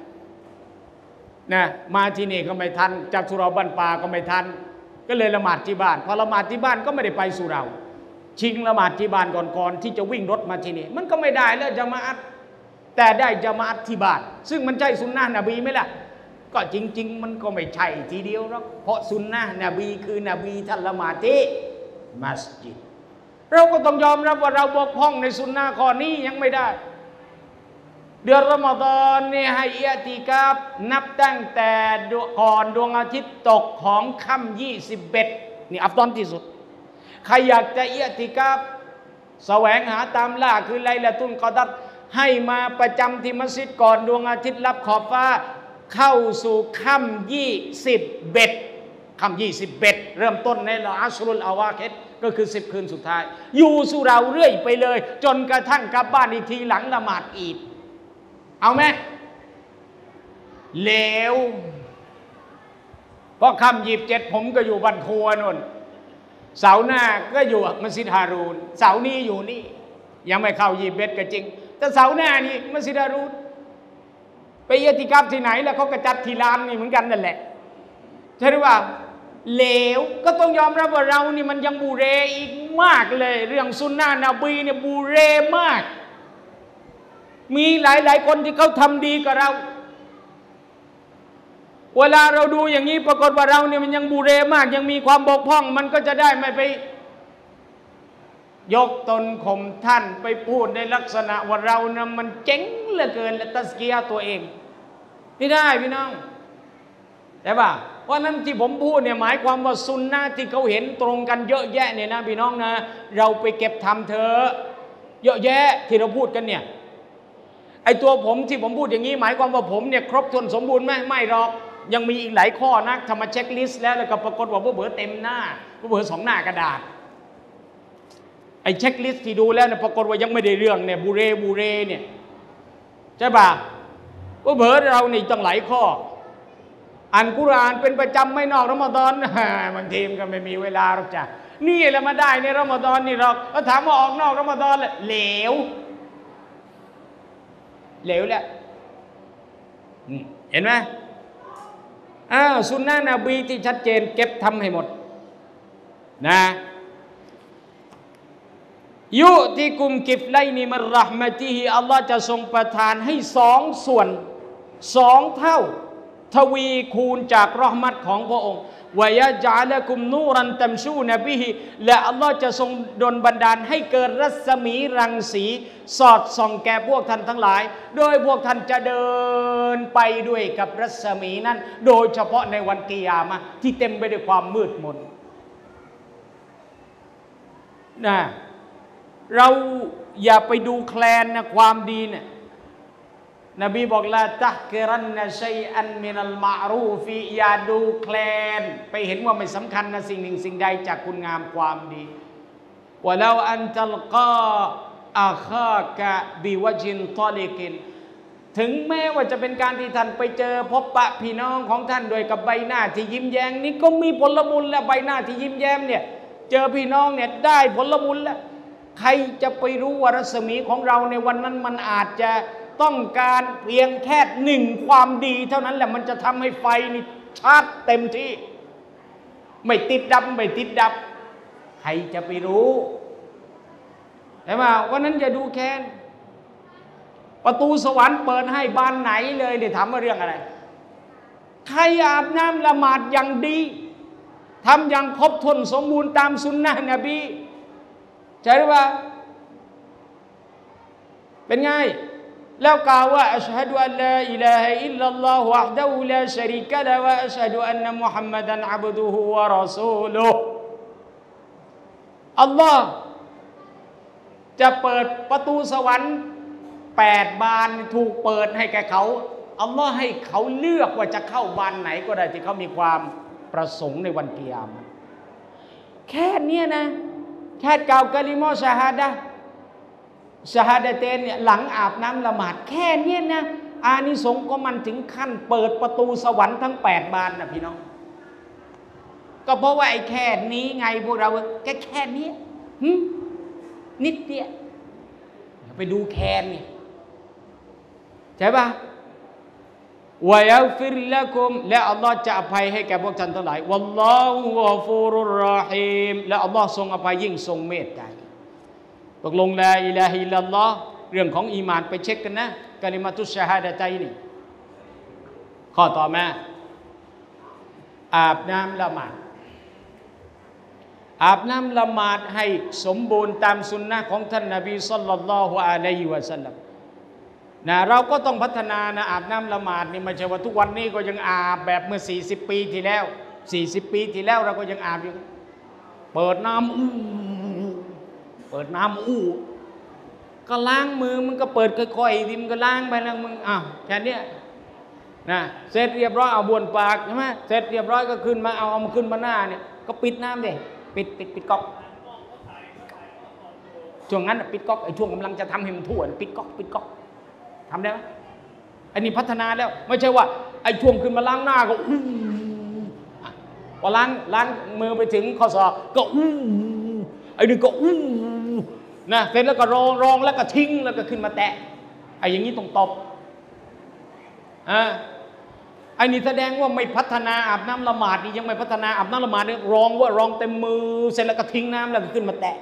นะมาที่นี่ก็ไม่ทันจากสุเราบ้านป่าก็ไม่ทันก็เลยละหมาดที่บ้านพอละหมาดที่บ้านก็ไม่ได้ไปสุเราชิงละหมาดที่บ้านก่อนๆที่จะวิ่งรถมาที่นี่มันก็ไม่ได้แล้วจะมาอัดแต่ได้จะมาอัดที่บ้านซึ่งมันใช่สุนนะนบีไหมล่ะก็จริงๆมันก็ไม่ใช่ทีเดียวหรอกเพราะสุนนะนบีคือนบีท่านละหมาดที่มัสยิดเราก็ต้องยอมรับว่าเราบกพร่องในสุนนะข้อนี้ยังไม่ได้เดือนรอมฎอนเนี่ยให้อิอ์ติกาฟนับตั้งแต่ก่อนดวงอาทิตย์ตกของค่ำยี่สิบเอ็ดนี่อัฟฎอลที่สุดใครอยากจะอิอ์ติกาฟแสวงหาตามล่าคือไลลาตุลกอดรให้มาประจำที่มัสยิดก่อนดวงอาทิตย์ลับขอบฟ้าเข้าสู่ค่ำยี่สิบเอ็ดค่ำยี่สิบเอ็ดเริ่มต้นในอัชรุลอาวาคิดก็คือสิบคืนสุดท้ายอยู่สู่เราเรื่อยไปเลยจนกระทั่งกลับบ้านอีกทีหลังละหมาดอีดเอาไหมเลวเพราะค่ำยี่สิบเจ็ดผมก็อยู่บ้านครัวนนเสาร์หน้าก็อยู่มัสยิดฮารูนเสาร์นี้อยู่นี่ยังไม่เข้ายี่สิบเอ็ดก็จริงแต่เสาร์หน้านี่มัสยิดฮารูนไปอิอ์ติกาฟที่ไหนแล้วเขาก็จัดที่ร้านนี่เหมือนกันนั่นแหละใช่หรือเปล่าเลวก็ต้องยอมรับว่าเรานี่มันยังบูเรอีกมากเลยเรื่องสุนนะนบีเนี่ยบูเรมากมีหลายๆคนที่เขาทำดีกับเราเวลาเราดูอย่างนี้ปรากฏว่าเราเนี่ยมันยังบูเรมากยังมีความบกพร่องมันก็จะได้ไม่ไปยกตนข่มท่านไปพูดในลักษณะว่าเรานะมันเจ๋งเหลือเกินและตัสกียะตัวเองไม่ได้พี่น้องแต่ว่าเพราะนั้นที่ผมพูดเนี่ยหมายความว่าซุนนะที่เขาเห็นตรงกันเยอะแยะเนี่ยนะพี่น้องนะเราไปเก็บทำเถอะเยอะแยะที่เราพูดกันเนี่ยไอตัวผมที่ผมพูดอย่างนี้หมายความว่าผมเนี่ยครบถ้วนสมบูรณ์ไหมไม่หรอกยังมีอีกหลายข้อนะทำมาเช็คลิสต์แล้วแล้วก็ปรากฏว่าพวกเบอร์เต็มหน้าพวกเบอร์สองหน้ากระดาษไอเช็คลิสต์ที่ดูแล้วเนี่ยปรากฏว่ายังไม่ได้เรื่องเนี่ยบูเรบูเรเนี่ยใช่ป่ะพวกเบอร์เรานี่ต้องหลายข้ออ่านกุรอานเป็นประจำไม่นอกรอมฎอนบางทีมันก็ไม่มีเวลาหรอกจ้ะนี่แหละมาได้ในรอมฎอนนี่หรอกก็ถามว่าออกนอกรอมฎอนเลยเหลวเหลวแหละเห็นไหมอ้าวสุนนะนบีที่ชัดเจนเก็บทำให้หมดนะยุติกุมกิฟไลนิมิรเราะห์มะติฮิอัลลอฮ์จะทรงประทานให้สองส่วนสองเท่าทวีคูณจากเราะห์มัตของพระองค์วะยะญะละกุมนูรันตัมชูนบิฮิและอัลลอฮ์จะทรงดลบันดาลให้เกิดรัศมีรังสีสอดส่องแก่พวกท่านทั้งหลายโดยพวกท่านจะเดินไปด้วยกับรัศมีนั้นโดยเฉพาะในวันกิยามะห์ที่เต็มไปด้วยความมืดมนนะเราอย่าไปดูแคลนนะความดีเนี่ยนบีบอกลาตะกิรันนะชัยอันมินัลมะรูฟีอย่าดูแคลนไปเห็นว่าไม่สำคัญนะสิ่งหนึ่งสิ่งใดจากคุณงามความดีวะลาอันตัลกาอาคากะบิวะจินตอลิกินถึงแม้ว่าจะเป็นการที่ท่านไปเจอพบปะพี่น้องของท่านโดยกับใบหน้าที่ยิ้มแย้มนี่ก็มีผลบุญและใบหน้าที่ยิ้มแย้มเนี่ยเจอพี่น้องเนี่ยได้ผลบุญแล้วใครจะไปรู้ว่ารัศมีของเราในวันนั้นมันอาจจะต้องการเพียงแค่หนึ่งความดีเท่านั้นแหละมันจะทำให้ไฟนี่ชาร์จเต็มที่ไม่ติดดับไม่ติดดับใครจะไปรู้แต่ว่าวันนั้นอย่าดูแค้นประตูสวรรค์เปิดให้บานไหนเลยเดี๋ยวถามว่าเรื่องอะไรใครอาบน้ำละหมาดอย่างดีทำอย่างครบถ้วนสมบูรณ์ตามสุนนะนบีใช่หรือเปล่าเป็นไงแล้วกล่าวว่าอัชฮะดุอัลลาอิลาฮะอิลลัลลอฮุวะฮ์ดะฮูลาชะรีกะละฮ์วะอัชฮะดุอันนะมุฮัมมัดันอับดุฮุวะรอซูลุฮ์อัลลอฮ์จะเปิดประตูสวรรค์แปดบานถูกเปิดให้แก่เขาอัลลอฮ์ให้เขาเลือกว่าจะเข้าบานไหนก็ได้ที่เขามีความประสงค์ในวันกิยามะห์แค่นี้นะแค่กล่าวกะลิมะชะฮาดะห์ชะฮาดะเตนเนี่ยหลังอาบน้ำละหมาดแค่นี้นะอานิสงส์ก็มันถึงขั้นเปิดประตูสวรรค์ทั้งแปดบานนะพี่น้องก็เพราะว่าไอ้แค่นี้ไงพวกเราแค่แค่นี้นิดเดียวไปดูแคนเนี่ยใช่ปะวะยัฆฟิรละกุมและอัลลอฮ์จะอภัยให้แก่พวกท่านทั้งหลายวัลลอฮุฆอฟูรุรเราะฮีมและอัลลอฮ์ทรงอภัยยิ่งทรงเมตตาตกลงลาอิลาฮะอิลลัลลอฮ์เรื่องของอีหม่านไปเช็คกันนะกะลิมะตุชชะฮาดะตัยนี่ข้อต่อมาอาบน้ำละหมาดอาบน้ำละหมาดให้สมบูรณ์ตามสุนนะของท่านนบีศ็อลลัลลอฮุอะลัยฮิวะซัลลัมนะเราก็ต้องพัฒนานะอาบน้ำละหมาดนี่ไม่ใช่ว่าทุกวันนี้ก็ยังอาบแบบเมื่อสี่สิบปีที่แล้วสี่สิบปีที่แล้วเราก็ยังอาบอยู่เปิดน้ำอู้เปิดน้ำอู้ก็ล้างมือมันก็เปิดค่อยๆดิมก็ล้างไปแล้วมึงอ้าวแค่นี้นะเสร็จเรียบร้อยเอาบ้วนปากใช่ไหมเสร็จเรียบร้อยก็ขึ้นมาเอาเอามาขึ้นมาหน้าเนี่ยก็ปิดน้ำดิปิดปิดปิดก๊อกช่วงนั้นปิดก๊อกไอ้ช่วงกำลังจะทำให้มันทั่วปิดก๊อกปิดก๊อกทำได้ไหมอันนี้พัฒนาแล้วไม่ใช่ว่าไอ้ช่วงขึ้นมาล้างหน้าก็อู้พอล้างล้างมือไปถึงข้อศอกก็อู้ไอ้นี่ก็อู้นะเสร็จแล้วก็รองรองแล้วก็ทิ้งแล้วก็ขึ้นมาแตะไอ้อย่างนี้ต้องตบอ่าไอ้นี่แสดงว่าไม่พัฒนาอาบน้ำละหมาดนี่ยังไม่พัฒนาอาบน้ำละหมาดนี่รองว่ารองเต็มมือเสร็จแล้วก็ทิ้งน้ำแล้วก็ขึ้นมาแตะ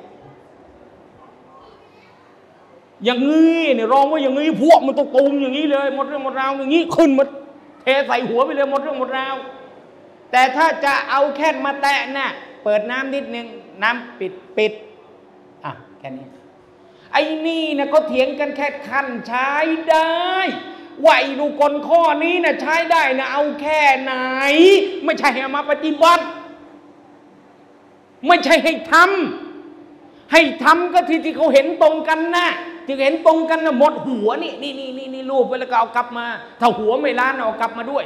อย่างงี้เนี่ยรองว่าอย่างงี้พวกมันต้องตูมอย่างนี้เลยหมดเรื่องหมดราวอย่างนี้ขึ้นมาเทใส่หัวไปเลยหมดเรื่องหมดราวแต่ถ้าจะเอาแค่มาแตะน่ะเปิดน้ำนิดนึงน้ำปิดปิดอ่ะแค่นี้ไอ้นี่นะก็เถียงกันแค่ขั้นใช้ได้ว่าไอ้ดูกลข้อนี้นะใช้ได้นะเอาแค่ไหนไม่ใช่ให้มาปฏิบัติไม่ใช่ให้ทำให้ทำก็ที่ที่เขาเห็นตรงกันนะที่เห็นตรงกันนะหมดหัวนี่นี่นี่นี่นี่รูปไปแล้วก็เอากลับมาถ้าหัวไม่ล้านเอากลับมาด้วย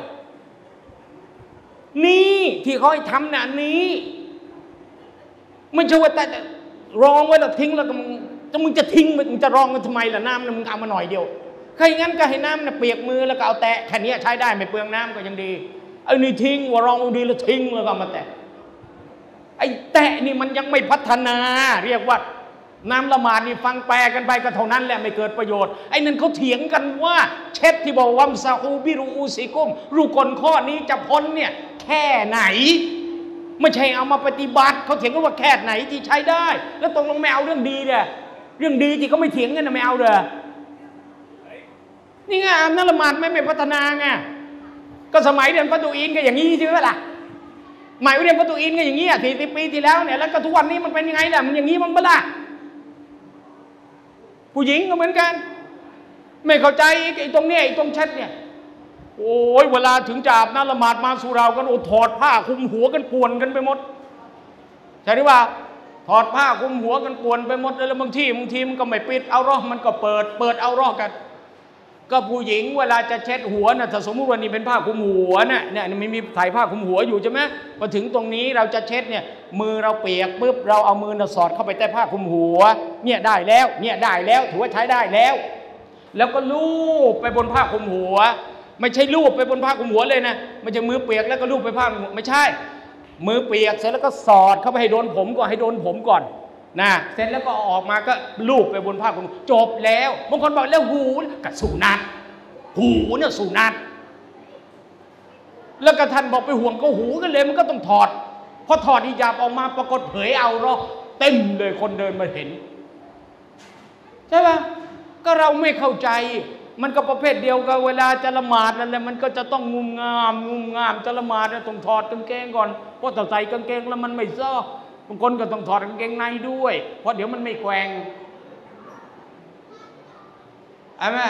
นี่ที่เขาให้ทำน่ะนี้ไม่ใช่ว่าแต่รองไว้แล้วทิ้งแล้วก็มึงจะมึงจะทิ้งมึงจะรองมันทำไมล่ะน้ำมึงเอามาหน่อยเดียวใครงั้นก็ให้น้ำเนี่ยเปียกมือแล้วก็เอาแตะแค่นี้ใช้ได้ไม่เปลืองน้ำก็ยังดีไอ้นี่ทิ้งว่ารองดีแล้วทิ้งแล้วก็มาแตะไอ้แตะนี่มันยังไม่พัฒนาเรียกว่าน้ำละหมาดนี่ฟังแปลกันไปก็เท่านั้นแหละไม่เกิดประโยชน์ไอ้นั่นเขาเถียงกันว่าเช็ดที่บอกว่าซาฮูบิรูอูซิกุมรูกลข้อนี้จะพ้นเนี่ยแค่ไหนไม่ใช่เอามาปฏิบัติเขาเถียงกันว่าแค่ไหนที่ใช้ได้แล้วตรงลงไม่เอาเรื่องดีเนี่ยเรื่องดีที่เขาไม่เถียงกันนะไม่เอาเลยนี่ไงอาบน้ำละหมาดไม่ไม่พัฒนาไงก็สมัยเรียนฟัตุอินก็อย่างนี้ใช่ไหมล่ะหมายเรียนฟัตุอินก็อย่างนี้อ่ะสี่สิบปีที่แล้วเนี่ยแล้วก็ทุกวันนี้มันเป็นยังไงล่ะมันอย่างนี้มั้งปะล่ะผู้หญิงก็เหมือนกันไม่เข้าใจไอ้ตรงเนี้ยไอ้ตรงเช็ดเนี่ยโอ้ยเวลาถึงจะอาบน้ำละหมาดมาสุรากันโอ้ถอดผ้าคลุมหัวกันป่วนกันไปหมดใช่หรือเปล่าถอดผ้าคลุมหัวกันป่วนไปหมดแล้วบางทีบางทีมันก็ไม่ปิดเอาร่อมันก็เปิดเปิดเอาร่อกันก็ผู้หญิงเวลาจะเช็ดหัวนะถ้าสมมติว่านี่เป็นผ้าคลุมหัวเนี่ยเนี่ยมันมีถ่ายผ้าคลุมหัวอยู่ใช่ไหมพอถึงตรงนี้เราจะเช็ดเนี่ยมือเราเปียกปุ๊บเราเอามือน่ะสอดเข้าไปใต้ผ้าคลุมหัวเนี่ยได้แล้วเนี่ยได้แล้วถือว่าใช้ได้แล้วแล้วก็ลูบไปบนผ้าคลุมหัวไม่ใช่ลูบไปบนผ้าคลุมหัวเลยนะไม่ใช่มือเปียกแล้วก็ลูบไปผ้าคลุมหัวไม่ใช่มือเปียกเสร็จแล้วก็สอดเข้าไปให้โดนผมก่อนให้โดนผมก่อนนะเสร็จแล้วก็ออกมาก็ลูบไปบนผ้าคลุมจบแล้วบางคนบอกแล้วหูกับสุนัตหูเนี่ยสุนัตแล้วก็ท่านบอกไปห่วงก็หูกันเลยมันก็ต้องถอดพอถอดอิญาบออกมาปรากฏเผยเอาหรอกเต็มเลยคนเดินมาเห็นใช่ปะก็เราไม่เข้าใจมันก็ประเภทเดียวกับเวลาจะละหมาดนั่นแหละมันก็จะต้องงุมงามงุมงามจะละหมาดเนี่ยต้องถอดกางเกงก่อนเพราะถ้าใส่กางเกงแล้วมันไม่ซ้อบางคนก็ต้องถอดกางเกงในด้วยเพราะเดี๋ยวมันไม่แกว่งใช่ไหม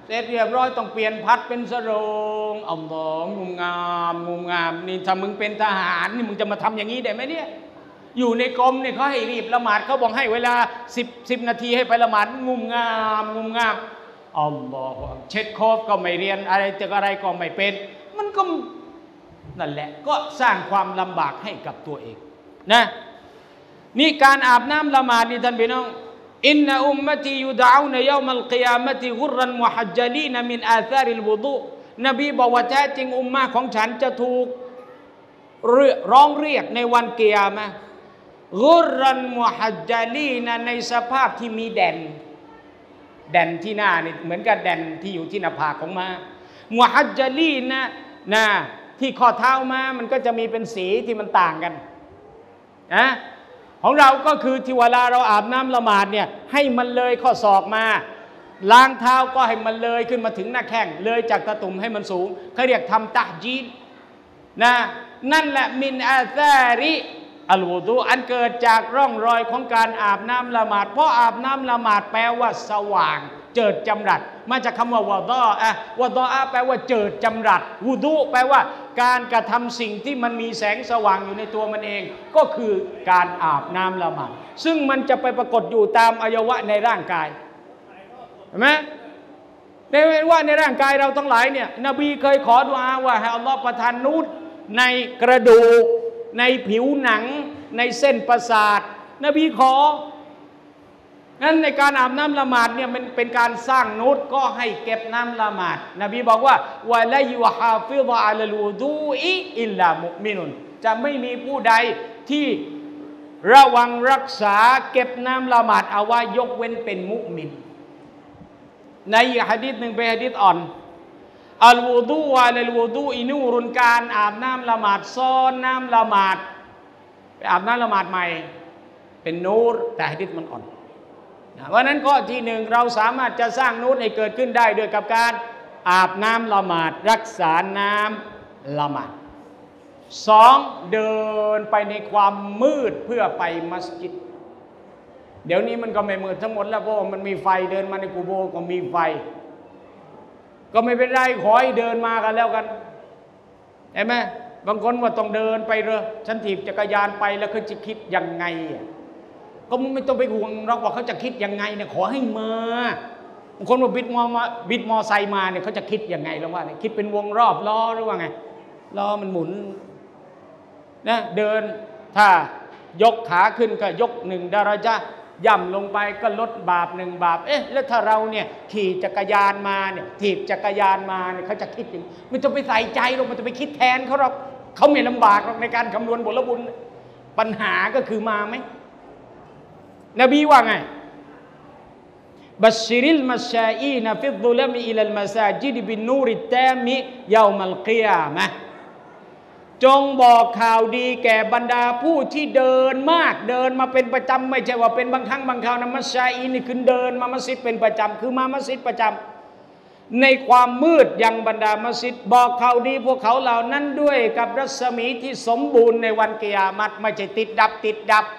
เสร็จเรียบร้อยต้องเปลี่ยนพัดเป็นสโรงอัลลอฮ์งุมงามงุมงามนี่ถ้ามึงเป็นทหารนี่มึงจะมาทำอย่างนี้ได้ไหมเนี่ยอยู่ในกรมเนี่ยเขาให้รีบละหมาดเขาบอกให้เวลาสิบสิบนาทีให้ไปละหมาดงุมงามงุมงามอัลลอฮ์เช็ดโคฟก็ไม่เรียนอะไรจะอะไรก็ไม่เป็นมันก็นั่นแหละก็สร้างความลำบากให้กับตัวเองนะนี่การอาบน้ำละหมาดนี่ท่านพี่น้องอินนะอุมมะตียุดะอูนยอมัลกิยามะติกุรรันมุฮัจญะลีนมินอาซาริลวุฎูนบีบอกว่าแท้จริงอุมมะของฉันจะถูกร้องเรียกในวันกิยามะห์กุรรันมุฮัจญะลีนในสภาพที่มีแด่นแด่นที่หน้านี่เหมือนกับแด่นที่อยู่ที่หน้าผากของม้ามุฮัจญะลีนนะนะที่ข้อเท้าม้ามันก็จะมีเป็นสีที่มันต่างกันนะของเราก็คือที่เวลาเราอาบน้ำละหมาดเนี่ยให้มันเลยข้อศอกมาล้างเท้าก็ให้มันเลยขึ้นมาถึงหน้าแข้งเลยจากตะตุ่มให้มันสูงเขาเรียกทำตะจีนนะนั่นแหละมินอาซาริอัลวุฎูอันเกิดจากร่องรอยของการอาบน้ำละหมาดเพราะอาบน้ำละหมาดแปลว่าสว่างเจิดจำรัดมาจากคำว่าวะฎออะวะฎออะแปลว่าเจิดจำรัดวุฎูแปลว่าการกระทำสิ่งที่มันมีแสงสว่างอยู่ในตัวมันเองก็คือการอาบน้ำละหมาดซึ่งมันจะไปปรากฏอยู่ตามอวัยวะในร่างกายเห็นไหมในว่าในร่างกายเราทั้งหลายเนี่ยนบีเคยขอดุอาว่าให้อัลลอฮฺประทานนูรในกระดูกในผิวหนังในเส้นประสาทนบีขอนั้นในการอาบน้ำละหมาดเนี่ยมันเป็นการสร้างนูรก็ให้เก็บน้ำละหมาดนบีบอกว่าวะลายุฮาฟิฎะอะลัลวุฎูอิอิลลามุมินุนจะไม่มีผู้ใดที่ระวังรักษาเก็บน้ำละหมาดเอาไว้ยกเว้นเป็นมุมินในหะดีษหนึ่งเป็นหะดีษอ่อนอัลวุฎูวะลัลวุฎูอินูรุนการอาบน้ำละหมาดซ้อนน้ำละหมาดไปอาบน้ำละหมาดใหม่เป็นนูรแต่หะดีษมันอ่อนเพราะนั้นข้อที่หนึ่งเราสามารถจะสร้างนูรให้เกิดขึ้นได้ด้วยกับการอาบน้ำละหมาดรักษาน้ำละหมาดสองเดินไปในความมืดเพื่อไปมัสยิดเดี๋ยวนี้มันก็ไม่มืดทั้งหมดแล้วเพราะมันมีไฟเดินมาในกูโบก็มีไฟก็ไม่เป็นไรขอให้เดินมากันแล้วกันเห็นไหมบางคนว่าต้องเดินไปเลยฉันถีบจักรยานไปแล้วเขาจะคิดยังไงก็ไม่ต้องไปห่วงเราว่าเขาจะคิดยังไงเนี่ยขอให้มาบางคนว่าบิดมอมาบิดมอไซค์มาเนี่ยเขาจะคิดยังไงแล้วว่าคิดเป็นวงรอบล้อหรือว่าไงล้อมันหมุนนะเดินถ้ายกขาขึ้นก็ยกหนึ่งดาราจะย่ำลงไปก็ลดบาปหนึ่งบาปเอ๊ะแล้วถ้าเราเนี่ยขี่จักรยานมาเนี่ยถีบจักรยานมาเนี่ยเขาจะคิดอย่างมันจะไปใส่ใจหรอกมันจะไปคิดแทนเขาหรอกเขาไม่ลำบากหรอกในการคำนวณผลบุญปัญหาก็คือมาไหมนบีว่าไงบัชชิริลมัชชาอีนฟิฎฎุลมิอิลัลมัซาจิดบินนูริตตามิยามัลกิยามะห์จงบอกข่าวดีแก่บรรดาผู้ที่เดินมากเดินมาเป็นประจำไม่ใช่ว่าเป็นบางครั้งบางคราวนะมัชชาอีนี่คือเดินมามัสยิดเป็นประจำคือมามัสยิดประจำในความมืดยังบรรดามัสยิดบอกข่าวดีพวกเขาเหล่านั้นด้วยกับรัศมีที่สมบูรณ์ในวันกิยามัตไม่ใช่ติดดับติดดับ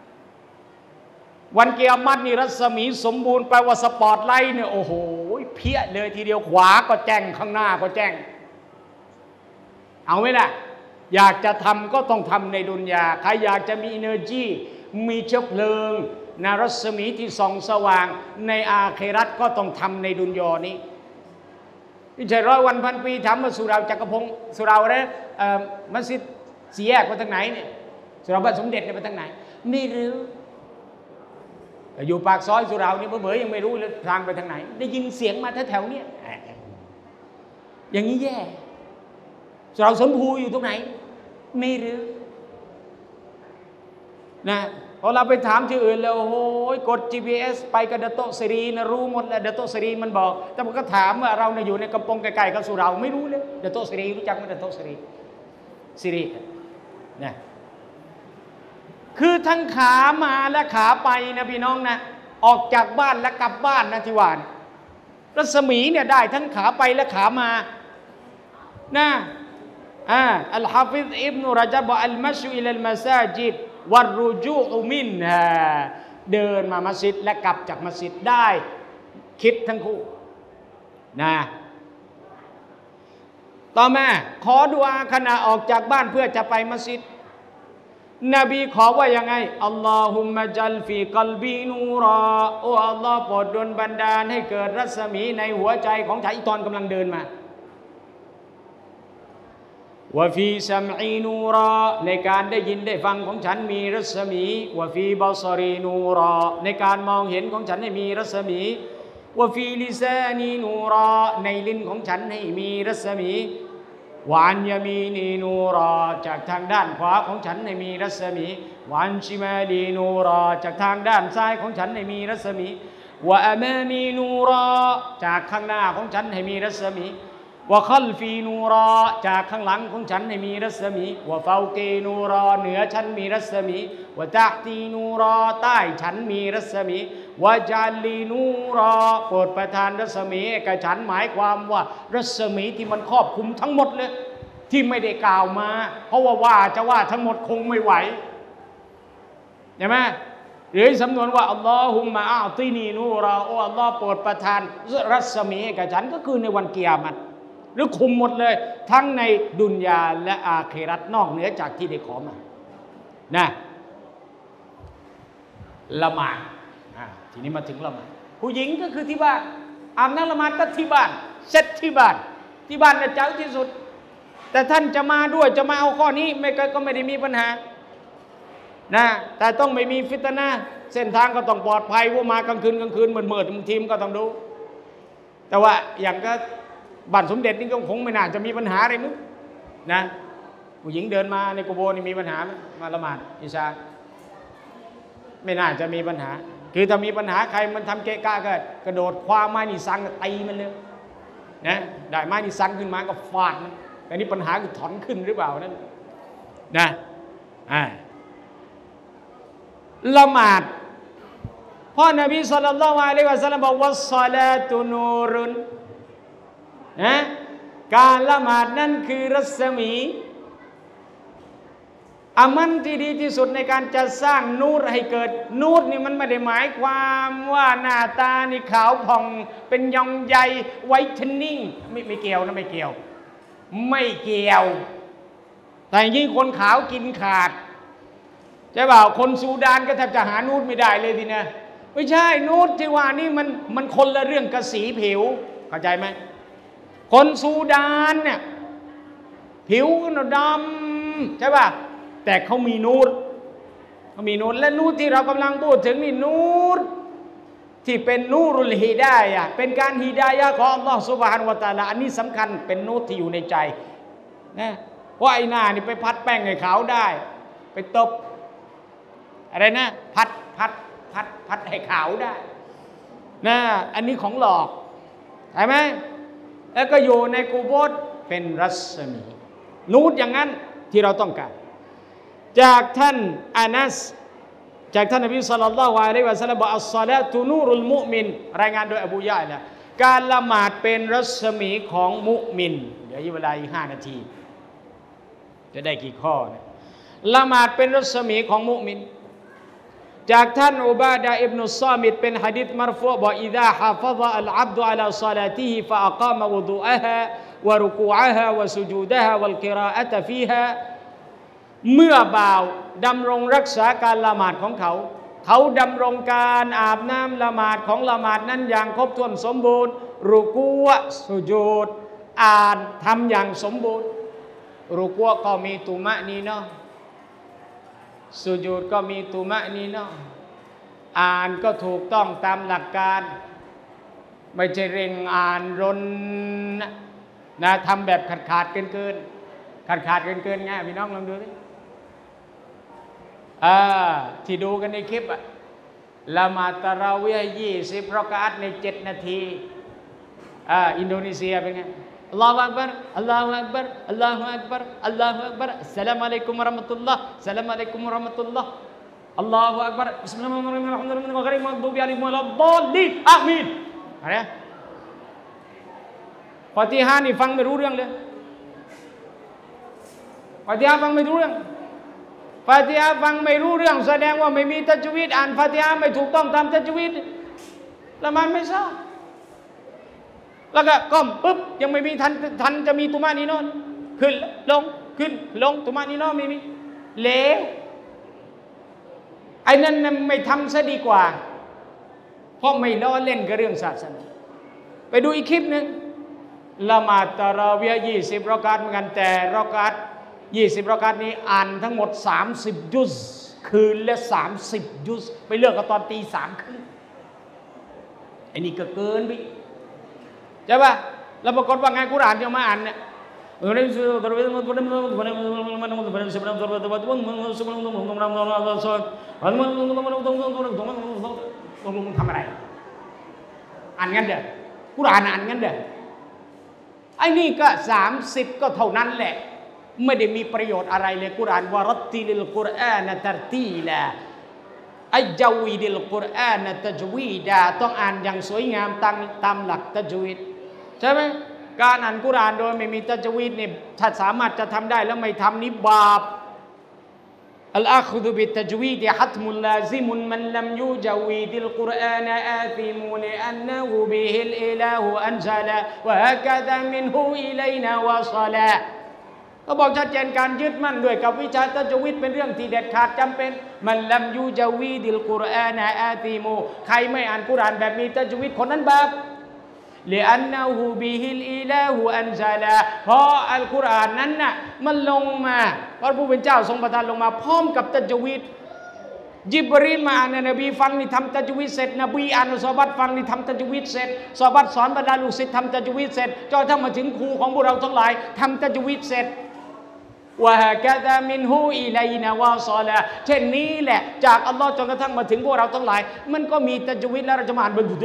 วันกิยามัตนี่รัศมีสมบูรณ์แปลว่าสปอตไลท์เนี่ยโอ้โหเพี้ยเลยทีเดียวขวาก็แจ้งข้างหน้าก็แจ้งเอาไหมล่ะอยากจะทำก็ต้องทำในดุนยาใครอยากจะมี energy มีเชื้อเพลิงในรัศมีที่ส่องสว่างในอาเครัตก็ต้องทำในดุนยานี้ไม่ใช่ร้อยวันพันปีถามว่าสุราจักรพงศ์สุราอะไรมัสยิดสี่แยกไปทางไหนเนี่ยสุราบ้านสมเด็จเนี่ยไปทางไหนไม่รู้อยู่ปากซอยสุราเนี่ยเบื่อยังไม่รู้เลยทางไปทางไหนได้ยินเสียงมาแถวๆเนี่ยอย่างนี้แย่เราสมภูอยู่ตรงไหนไม่รู้นะพอเราไปถามที่อื่นแล้วโอ้ยกด จี พี เอส ไปกับดัตโตซีรีนะรู้หมดแล้วดัตโตซีรีมันบอกแต่มันก็ถามว่าเราเนี่ยอยู่ในกำปงไกลๆกับสุราไม่รู้เลยดัตโตซีรีรู้จักไหมดัตโตซีรีซีรีนะคือทั้งขามาและขาไปนะพี่น้องนะออกจากบ้านและกลับบ้านนะที่วานรัศมีเนี่ยได้ทั้งขาไปและขามานะอ่าอัลฮะฟิซอิบนุระญับอัลมัชอิลัลมัซาจิดวัรรุจูอุมินฮาเดินมามัสยิดและกลับจากมัสยิดได้คิดทั้งคู่นะต่อมาขอดุอาขณะออกจากบ้านเพื่อจะไปมัสยิดนบีขอว่ายังไงอัลลอฮุมะจัลฟีกัลบีนูราโอ้อัลลอฮ์โปรดดลบันดาลให้เกิดรัศมีในหัวใจของฉันอีตอนกำลังเดินมาวะฟีซัมอีนูราในการได้ยินได้ฟังของฉันมีรัศมีวะฟีบาซารีนูราในการมองเห็นของฉันให้มีรัศมีวะฟีลิซานีนูราในลิ้นของฉันให้มีรัศมีวานยามีนีนูราจากทางด้านขวาของฉันให้มีรัศมีวานชิมาลีนูราจากทางด้านซ้ายของฉันให้มีรัศมีวะอามามีนูราจากข้างหน้าของฉันให้มีรัศมีวะคัลฟีนูราจากข้างหลังของฉันให้มีรัศมีวะฟาวกีนูราเหนือฉันมีรัศมีวะตะห์ตีนูราใต้ฉันมีรัศมีวะจัลลีนูราโปรดประทานรัศมีแก่ฉันหมายความว่ารัศมีที่มันครอบคลุมทั้งหมดเลยที่ไม่ได้กล่าวมาเพราะว่าว่าจะว่าทั้งหมดคงไม่ไหวใช่ไหมหรือสำนวนว่าอัลลอฮุมะอาตินีนูราโอ้อัลลอฮ์โปรดประทานรัศมีแก่ฉันก็คือในวันกิยามะฮ์หรือคุมหมดเลยทั้งในดุนยาและอาคิเราะห์นอกเหนือจากที่ได้ขอมานะละหมาดทีนี้มาถึงละหมาดผู้หญิงก็คือที่บ้านอาบน้ำละหมาดก็ที่บ้านเสร็จที่บ้านที่บ้านน่ะเจ้าที่สุดแต่ท่านจะมาด้วยจะมาเอาข้อนี้ไม่ก็ไม่ได้มีปัญหานะแต่ต้องไม่มีฟิตนะห์เส้นทางก็ต้องปลอดภัยว่ามากลางคืนกลางคืนมืดๆบางทีมก็ต้องดูแต่ว่าอย่างก็บ้านสมเด็จนี่ก็คงไม่น่าจะมีปัญหาอะไรมั้งนะผู้หญิงเดินมาในกุโบนี่มีปัญหาไหมมาละหมาดอิชาไม่น่าจะมีปัญหาคือถ้ามีปัญหาใครมันทำเกะกะก็กระโดดคว้าไม้นี่ซังตีมันเลยนะได้ไม้นี่ซังขึ้นมาก็ฟาดมันแต่นี่ปัญหาคือถอนขึ้นหรือเปล่านั่นนะอ่าละหมาดพ่อนบีศ็อลลัลลอฮุอะลัยฮิวะซัลลัมบอกว่าศอลาตุนูรุนนะการละหมาดนั่นคือรัศมีอามันที่ดีที่สุดในการจะสร้างนูรให้เกิดนูรนี่มันไม่ได้หมายความว่าหน้าตานี่ขาวผ่องเป็นยองใยไวท์เทนนิ่งไม่ไม่เกี่ยวนะไม่เกี่ยวไม่เกี่ยวแต่ยิ่งคนขาวกินขาดใช่เปล่าคนซูดานก็แทบจะหานูรไม่ได้เลยทีนะไม่ใช่นูรที่ว่านี่มันมันคนละเรื่องกับสีผิวเข้าใจไหมคนซูดานเนี่ยผิวก็ดำใช่ป่ะแต่เขามีนูรเขามีนูรและนูรที่เรากำลังพูดถึงนี่นูรที่เป็นนูรุลฮิดายะห์เป็นการฮิดายะห์ของอัลลอฮฺซุบฮานะฮูวะตะอาลาอันนี้สำคัญเป็นนูรที่อยู่ในใจนะเพราะไอ้หน้านี่ไปพัดแป้งให้ขาวได้ไปตบอะไรนะพัดพัดพัดพัดให้ขาวได้นะอันนี้ของหลอกใช่ไหมแล้วก็อยู่ในกุโบร์เป็นรัศมีนูรอย่างนั้นที่เราต้องการจากท่านอานัสจากท่านนบีศ็อลลัลลอฮุอะลัยฮิวะซัลลัมบอกอัสศอลาตุนูรุลมุมินรายงานโดยอบูยะละการละหมาดเป็นรัศมีของมุมินเดี๋ยวอีกเวลาอีกห้านาทีจะได้กี่ข้อนะละหมาดเป็นรัศมีของมุมินจากท่านอุบาดะห์อิบนุซอมิตเป็นหะดีษมัรฟูอ์บอกอิซาฮะฟะซะอัลอับดุอะลาศอลาติฮิฟะอะกามะวุดูอะฮาวะรุกูอะฮาวะซุญูดะฮาวัลกิรออะตะฟีฮาเมื่อบ่าวดำรงรักษาการละหมาดของเขาเขาดำรงการอาบน้ำละหมาดของละหมาดนั้นอย่างครบถ้วนสมบูรณ์รุกูอ์สุญูดอ่านทำอย่างสมบูรณ์รุกูอ์ก็มีตุมะนีนะห์สุญูดก็มีตุมะนีนะห์อ่านก็ถูกต้องตามหลักการไม่ใช่เร่งอ่านรนนะทำแบบขาดขาดเกินเกินขาดขาดเกินเกินไงพี่น้องลองดูดิอ่าที่ดูกันในคลิปอะละหมาดตะเราะวีห์ยี่สิบรอกะอัตในเจ็ดนาทีอ่าอินโดนีเซียเป็นไงอัลลอฮฺอักบัรอัลลอฮฺอักบัรอัลลอฮฺอักบัรอัลลอฮฺอักบัรอัสสลามุอะลัยกุมวะเราะมะตุลลอฮ์อัสสลามุอะลัยกุมวะเราะมะตุลลอฮ์อัลลอฮฺอักบัรบิสมิลลาฮิรเราะห์มานิรเราะฮีมอัลฮัมดุลิลลาฮิร็อบบิลอาละมีนอะลัยฮิมวะลัดฎอลลีนอามีนอะไรฟาติฮะห์นี่ฟังไม่รู้เรื่องเลยฟาติฮะห์ฟังไม่รู้เรื่องฟาติฮะห์ฟังไม่รู้เรื่องแสดงว่าไม่มีตัจวีดอ่านฟาติฮะห์ไม่ถูกต้องตามตัจวีดละหมาดไม่ทราบแล้วก็ก้มปุ๊บยังไม่มีทันทันจะมีตุมานีโนขึ้นลงขึ้นลงตุมานีโนไม่มีเลวไอ้นั่นไม่ทำซะดีกว่าเพราะไม่ล้อเล่นกับเรื่องศาสนาไปดูอีกคลิปหนึ่งละหมาดตะเราะวีห์ยี่สิบรอกาตเหมือนกันแต่รอกาตยี่สิบรอกาตนี้อ่านทั้งหมดสามสิบยุซคืนละสามสิบยุซไปเลิกกันตอนตีสามครึ่งไอ้นี่ก็เกินไปใช่ป่ะแล้วปรากฏว่าไงกุรอานที่มาอ่านเนี่ยมึงทำอะไรอ่านงั้นเด้อกุรอานอ่านงั้นเด้อไอ้นี่ก็สามสิบก็เท่านั้นแหละไม่ได้มีประโยชน์อะไรเลยกุรอานวะรัตติลิลกุรอานตัรตีลาไอ้จาวีดิลกุรอานตัจวีดาต้องอ่านอย่างสวยงามตามตามหลักตัจวีดใช่ไหมการอ่านกุรอานโดยไม่มีตัจวีดนี่ถ้าสามารถจะทำได้แล้วไม่ทำนี่บาปอัลอาคุดุบิตัจวีดฮัตมุลลาซิมุนมันลัมยูจาวีดิลกุรอานอาซิมุลิอันนะฮูบิฮิลอิลาฮูอันซาลาวะฮะกะซามินฮูอิลัยนาวะศอลาเขาบอกชัดเจนการยึดมั่นด้วยกับวิชาตัจวีดเป็นเรื่องที่เด็ดขาดจำเป็นมันลัมยูจาวีดิลกุรอานอาซิมูใครไม่อ่านกุรอานแบบมีตัจวีดคนนั้นบาปلأنه به الإله أنزل เพราะอัลกุรอานนั้นน่ะมันลงมาพระผู้เป็นเจ้าทรงประทานลงมาพร้อมกับตัจวีดจิบรีลมาอ่านนบีฟังนี่ทำตัจวีดเสร็จนบีอ่านซอฮาบะห์ฟังนี่ทำตัจวีดเสร็จซอฮาบะห์สอนบรรดาลูกศิษย์ทำตัจวีดเสร็จจนทั้งมาถึงครูของพวกเราทั้งหลายทำตัจวีดเสร็จวะฮะกะซามินฮูอิลัยนาวะศอลาเช่นนี้แหละจากอัลลอฮ์จนกระทั่งมาถึงพวกเราทั้งหลายมันก็มีตัจวีดและเราจะมาอ่านบรรจุ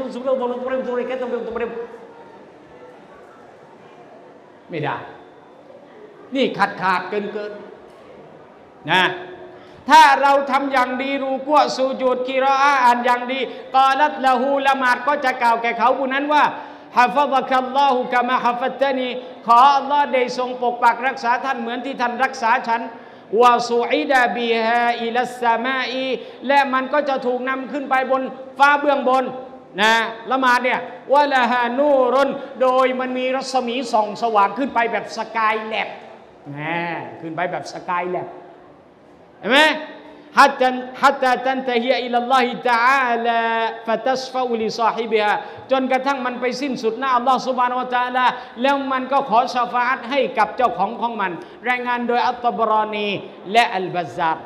ไม่ได้นี่ขาดขาดเกินเกินนะถ้าเราทำอย่างดีรูกัวซูญูดกิรออาอ่านอย่างดีกอลัตละฮูละหมาดก็จะกล่าวแก่เขาผู้นั้นว่าฮะฟะซะกัลลอฮุกะมาฮะฟัตตะนีขออัลลอฮ์ได้ทรงปกปักรักษาท่านเหมือนที่ท่านรักษาฉันวะซูอิดะบิฮาอิลัสสะมาอีและมันก็จะถูกนำขึ้นไปบนฟ้าเบื้องบนนะละหมาดเนี่ยวะละฮานูรุนโดยมันมีรัศมีส่องสว่างขึ้นไปแบบสกายแลบนะขึ้นไปแบบสกายแลบเห็นไหมฮัตตันฮัตตาตันตะฮียอิลัลลอฮิตะอาลาฟะตัสฟะอุลิซอฮิบิฮาจนกระทั่งมันไปสิ้นสุดหน้าอัลลอฮฺซุบฮานะฮูวะตะอาลาแล้วมันก็ขอชาฟาอะห์ให้กับเจ้าของของมันรายงานโดยอัตตบรอนีและอัลบัซซาร์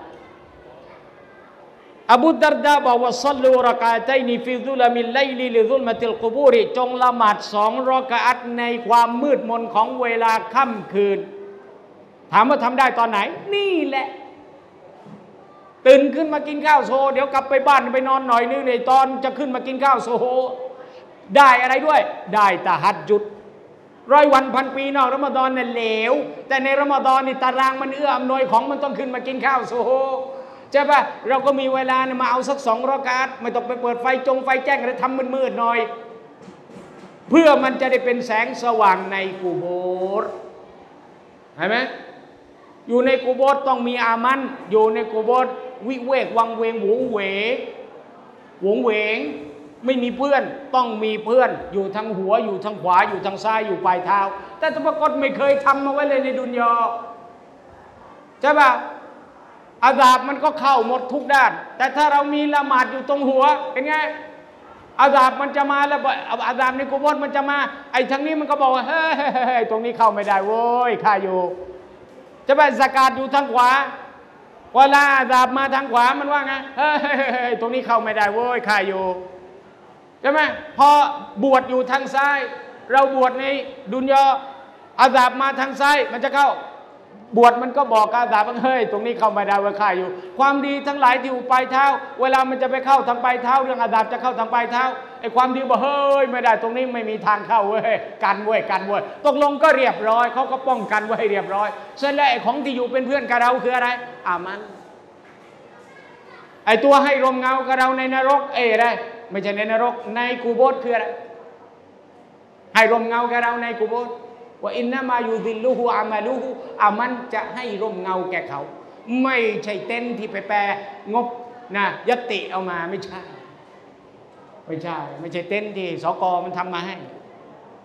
อบูดัรดาบอกว่าซัลลูรอกาตัยนีฟิซุลามิลไลลิลิซุลมะติลกุบูริจงละหมาดสองรอกาอัตในความมืดมนของเวลาค่ำคืนถามว่าทำได้ตอนไหนนี่แหละตื่นขึ้นมากินข้าวโซเดี๋ยวกลับไปบ้านไปนอนหน่อยนึงในตอนจะขึ้นมากินข้าวโซได้อะไรด้วยได้ตะฮัจญุดร้อยวันพันปีนอกรอมฎอนเนี่ยเหลวแต่ในรอมฎอนนี่ตารางมันเอื้ออำนวยของมันต้องขึ้นมากินข้าวโซใช่ปะเราก็มีเวลาเนี่ยมาเอาสักสองรอกาตไม่ต้องไปเปิดไฟจงไฟแจ้งอะไรทำมืดๆหน่อยเพื่อมันจะได้เป็นแสงสว่างในกุโบรเห็นไหมอยู่ในกุโบรต้องมีอามันอยู่ในกุโบรวิเวกวังเวงหวงเหวหวงเหวงไม่มีเพื่อนต้องมีเพื่อนอยู่ทางหัวอยู่ทางขวาอยู่ทางซ้ายอยู่ปลายเท้าแต่ปรากฏไม่เคยทำมาไว้เลยในดุนยาใช่ปะอาซาบมันก็เข้าหมดทุกด้านแต่ถ้าเรามีละหมาดอยู่ตรงหัวเป็นไงอาซาบมันจะมาแล้วอาซาบในกุโบรมันจะมาไอ้ทางนี้มันก็บอกว่าเฮ้ยตรงนี้เข้าไม่ได้โว้ยข้าอยู่จะไปซะกาตอยู่ทางขวาเวลาอาซาบมาทางขวามันว่าไงเฮ้ยตรงนี้เข้าไม่ได้โว้ยข้าอยู่ใช่ไหมพอบวชอยู่ทางซ้ายเราบวชในดุนยาอาซาบมาทางซ้ายมันจะเข้าบวชมันก็บอกอาซาบว่าเฮ้ยตรงนี้เข้าไม่ได้ว่าข้าอยู่ความดีทั้งหลายที่อยู่ปลายเท้าเวลามันจะไปเข้าทางปลายเท้าเรื่องอาซาบจะเข้าทางปลายเท้าไอ้ความดีบอกเฮ้ยไม่ได้ตรงนี้ไม่มีทางเข้าเว้ยกันเว้ยกันเว้ยตกลงก็เรียบร้อยเขาก็ป้องกันไว้ให้เรียบร้อยเสร็จแล้วไอ้ของที่อยู่เป็นเพื่อนกับเราคืออะไรอามันไอ้ตัวให้ลมเงากับเราในนรกเอ้อะไรไม่ใช่ในนรกในกุโบรคืออะไรให้ลมเงากับเราในกุโบรว่าอินนามายูซิลลูฮูอามาลูฮูอามันจะให้ร่มเงาแก่เขาไม่ใช่เต้นที่ไปแปลงบนะยติเอามาไม่ใช่ไม่ใช่ไม่ใช่เต้นที่สกมันทำมาให้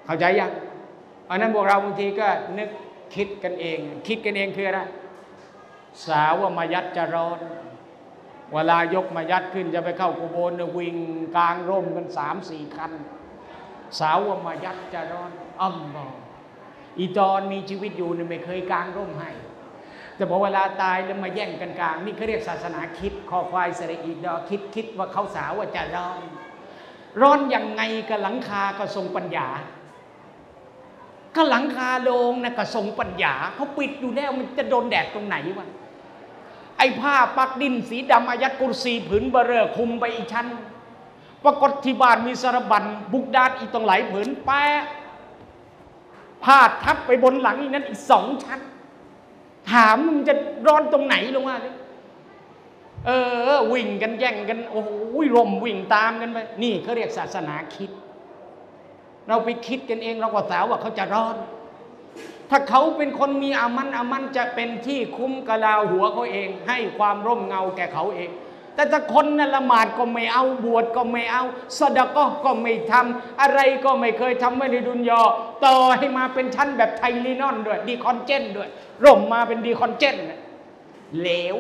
เข้าใจยังอันนั้นพวกเราบางทีก็นึกคิดกันเองคิดกันเองคืออะไรสาวว่ามายัดจะร้อนเวลายกมายัดขึ้นจะไปเข้ากุโบนวิ่งกลางร่มกันสามสี่คันสาวว่ามายัดจะร้อนอัลลอฮ์อีตอนมีชีวิตอยู่เนี่ยไม่เคยกลางร่มให้แต่พอเวลาตายแล้วมาแย่งกันกลางนี่เขาเรียกศาสนาคิดคอควายเสระอีดอคิดคิดว่าเขาสาวว่าจะร้อนร้อนยังไงกับหลังคาก็ทรงปัญญาก็หลังคาโลงนะก็ทรงปัญญาเขาปิดอยู่แล้วมันจะโดนแดดตรงไหนวะไอ้ผ้าปักดินสีดำอายัดกุรซีผืนเบอร์เรอคุมไปอีกชั้นปรากฏที่บ้านมีสารบัญบุกดาดอีกตรงไหลผืนแปะผ้าทับไปบนหลังอีกนั้นอีกสองชั้นถามมันจะร้อนตรงไหนลงมาดิเออวิ่งกันแย่งกันโอ้โหลมวิ่งตามกันไปนี่เขาเรียกศาสนาคิดเราไปคิดกันเองเราก็สาวว่าเขาจะร้อนถ้าเขาเป็นคนมีอามันอามันจะเป็นที่คุ้มกะลาหัวเขาเองให้ความร่มเงาแก่เขาเองแต่ถ้าคนนั้นละหมาดก็ไม่เอาบวชก็ไม่เอาซะดะกอฮ์ก็ไม่ทำอะไรก็ไม่เคยทำไว้ในดุนยาต่อให้มาเป็นชั้นแบบไทลีนอนด้วยดีคอนเจนด้วยร่มมาเป็นดีคอนเจนเหลว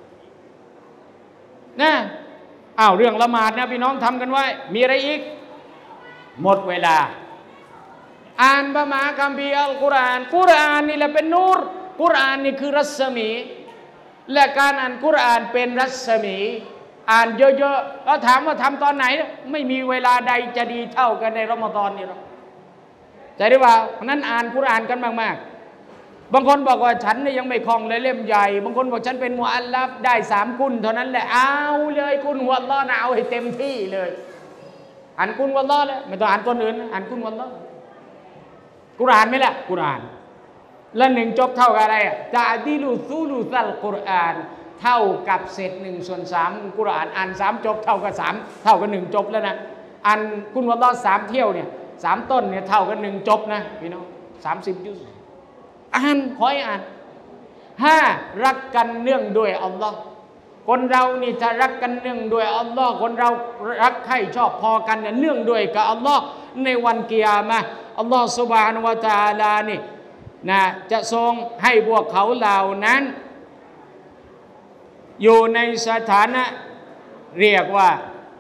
นะอ้าวเรื่องละหมาดนะพี่น้องทำกันไว้มีอะไรอีกหมดเวลาอ่านพระมหาคัมภีร์อัลกุรอานกุรอานนี่แหละเป็นนูรกุรอานนี่คือรัศมีและการอ่านกุรอานเป็นรัศมีอ่านเยอะๆแล้วถามว่าทำตอนไหนไม่มีเวลาใดจะดีเท่ากันในรอมฎอนนี่หรอกใจได้ว่าเพราะนั้นอ่านกุรอานกันมากๆบางคนบอกว่าฉันเนี่ยยังไม่คล่องเลยเล่มใหญ่บางคนบอกฉันเป็นมุอัลลัฟได้สามกุลเท่านั้นแหละเอาเลยกุลหัวอัลลอฮ์นะเอาให้เต็มที่เลยอ่านกุลวัลลอฮ์เลยไม่ต้องอ่านตัวอื่นอ่านกุลวัลลอฮ์กุรอานไหมล่ะกุรอานแล้วหนึ่งจบเท่ากับอะไรอ่ะตะดีลุซูลุซัลกุรอานเท่ากับเศษหนึ่งส่วนสามกุรอานอ่านสามจบเท่ากับสามเท่ากับหนึ่งจบแล้วนะอ่านกุลวัลลอฮ์สามเที่ยวเนี่ยสามต้นเนี่ยเท่ากับหนึ่งจบนะพี่น้องสามสิบยุสอ่านขอให้อ่านห้ารักกันเนื่องด้วยอัลลอฮ์คนเรานี่ถ้ารักกันเนื่องด้วยอัลลอฮ์คนเรารักใคร่ชอบพอกันเนี่ยเนื่องด้วยกับอัลลอฮ์ในวันกิยามะห์อัลลอฮ์ซุบฮานะฮูวะตะอาลานี่นะจะทรงให้พวกเขาเหล่านั้นอยู่ในสถานะเรียกว่า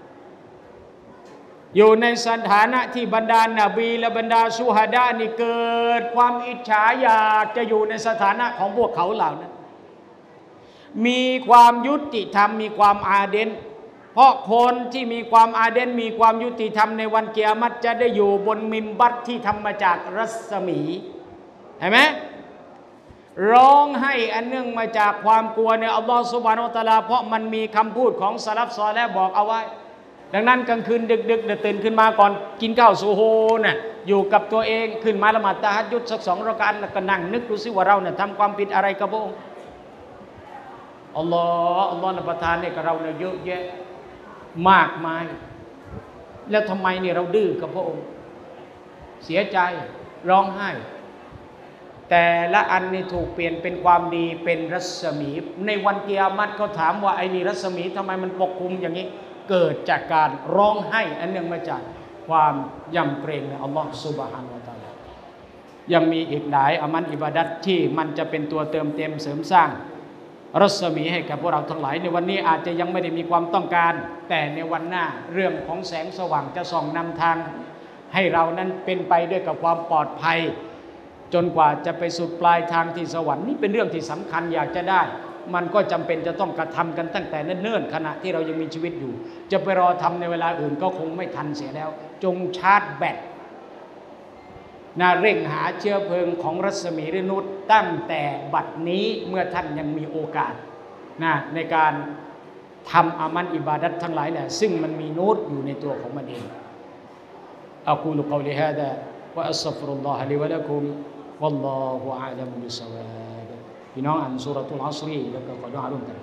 อยู่ในสถานะที่บรรดานาบีและบรรดาชูฮาดานี่เกิดความอิจฉาอยากจะอยู่ในสถานะของพวกเขาเหล่านั้นมีความยุติธรรมมีความอาเดนเพราะคนที่มีความอาเดนมีความยุติธรรมในวันกิยามะฮ์จะได้อยู่บนมิมบัตที่ทำมาจากรัศมีเห็นไหมร้องให้อันเนื่องมาจากความกลัวในอัลลอฮฺซุบฮานะฮูวะตะอาลาเพราะมันมีคำพูดของสลัฟซอลิห์บอกเอาไว้ดังนั้นกลางคืนดึกๆตื่นขึ้นมาก่อนกินข้าวซูโฮน่ะอยู่กับตัวเองขึ้นมาละหมาดตะฮัจญุดสักสองรอกาตแล้วก็นั่งนึกดูซิว่าเราเนี่ยทำความผิดอะไรกับพระองค์อัลลอฮ์อัลลอฮ์ประทานให้กับเราเนี่ยเยอะแยะมากมายแล้วทำไมเนี่ยเราดื้อกับพระองค์เสียใจร้องไห้แต่ละอันนี่ถูกเปลี่ยนเป็นความดีเป็นรัศมีในวันกิยามะฮ์เขาถามว่าไอ้นี่รัศมีทำไมมันปกคลุมอย่างนี้เกิดจากการร้องไห้อันเนื่องมาจากความยำเกรงในอัลลอฮ์ซุบฮานะฮูวะตะอาลายังมีอีกหลายอามันอิบาดัตที่มันจะเป็นตัวเติมเต็มเสริมสร้างรัศมีให้กับพวกเราทั้งหลายในวันนี้อาจจะยังไม่ได้มีความต้องการแต่ในวันหน้าเรื่องของแสงสว่างจะส่องนำทางให้เรานั้นเป็นไปด้วยกับความปลอดภัยจนกว่าจะไปสุดปลายทางที่สวรรค์นี่เป็นเรื่องที่สำคัญอยากจะได้มันก็จำเป็นจะต้องกระทำกันตั้งแต่เนิ่นๆขณะที่เรายังมีชีวิตอยู่จะไปรอทำในเวลาอื่นก็คงไม่ทันเสียแล้วจงชาร์จแบตน่าเร่งหาเชื้อเพลิงของรัศมีรินุษตั้งแต่บัดนี้เมื่อท่านยังมีโอกาสนะในการทำอามันอิบาดัตทั้งหลายแหละซึ่งมันมีนูรอยู่ในตัวของมันเองอะกูลุกอลิฮาดะวะอัสตัฆฟิรุลลอฮะลิวะละกุมวัลลอฮุอะลัมบิศอวาบพี่น้องอ่านซูเราะตุลอัศรีแล้วก็ขอดุอาร่วมกัน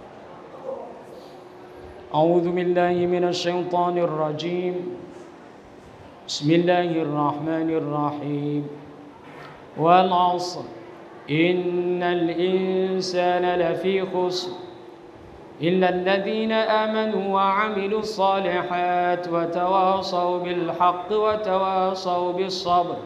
อะอูซุบิลลาฮิมินัชชัยฏอนิรเราะญีมبسم الله الرحمن الرحيم والعصر إن الإنسان لفي خسر إلا الذين آمنوا وعملوا الصالحات وتواصوا بالحق وتواصوا بالصبر.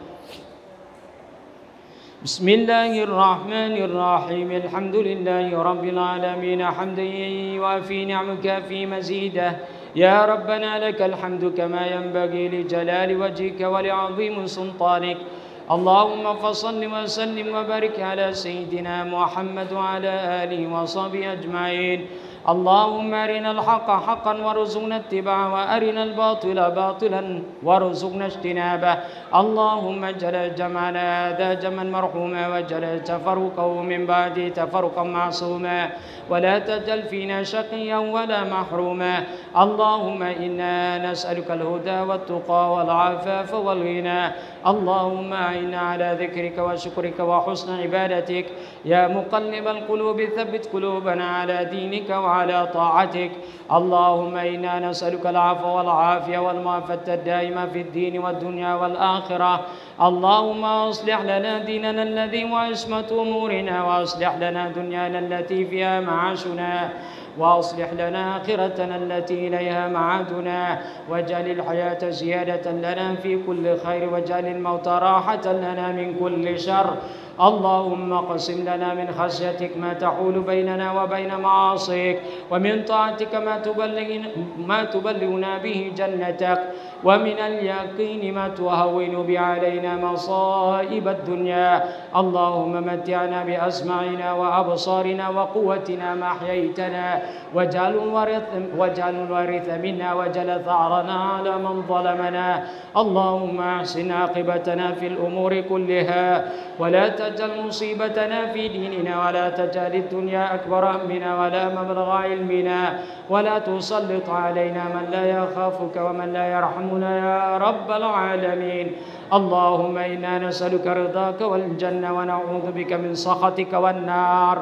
بسم الله الرحمن الرحيم. الحمد لله رب العالمين حمدا يوافي نعمك في مزيده. يا ربنا لك الحمد كما ينبغي لجلال وجهك ولعظيم سلطانك. اللهم فصل وسلم وبارك على سيدنا محمد وعلى آله وصحبه أجمعين. اللهم أرنا الحق حقا وارزقنا اتباعه وأرنا الباطل باطلا وارزقنا اجتنابه. اللهم اجعل جمعنا هذا جمعا مرحوما واجعل تفرقه من بعده تفرقا معصوما ولا تجعل فينا شقيا ولا محروما. اللهم إنا نسألك الهدى والتقى والعفاف والغنى. اللهم أعنا على ذكرك وشكرك وحسن عبادتك. يا مقلب القلوب ثبت قلوبنا على دينك وعلى طاعتك. اللهم إنا نسألك العفو والعافية والمعافاة الدائمة في الدين والدنيا والآخرة. اللهم أصلح لنا ديننا الذي هو عصمة أمورنا وأصلح لنا دنيانا التي فيها معاشنا وأصلح لنا آخرتنا التي إليها معادنا. واجعل الحياة زيادة لنا في كل خير واجعل الموت راحة لنا من كل شر. اللهم اقسم لنا من خشيتك ما تحول بيننا وبين معاصيك ومن طاعتك ما تبلغنا, ما تبلغنا به جنتك ومن اليقين ما تهون به علينا مصائب الدنيا. اللهم متعنا بأسماعنا وأبصارنا وقوتنا ما أحييتنا واجعل الورث, واجعل الورث منا واجعل ثأرنا على من ظلمنا. اللهم أحسن عاقبتنا في الأمور كلها ولا تجعل مصيبتنا في ديننا ولا تجعل الدنيا أكبر همنا ولا مبلغ علمنا ولا تسلط علينا من لا يخافك ومن لا يرحمنا يا رب العالمين. اللهم إنا نسألك رضاك والجنة ونعوذ بك من سخطك والنار.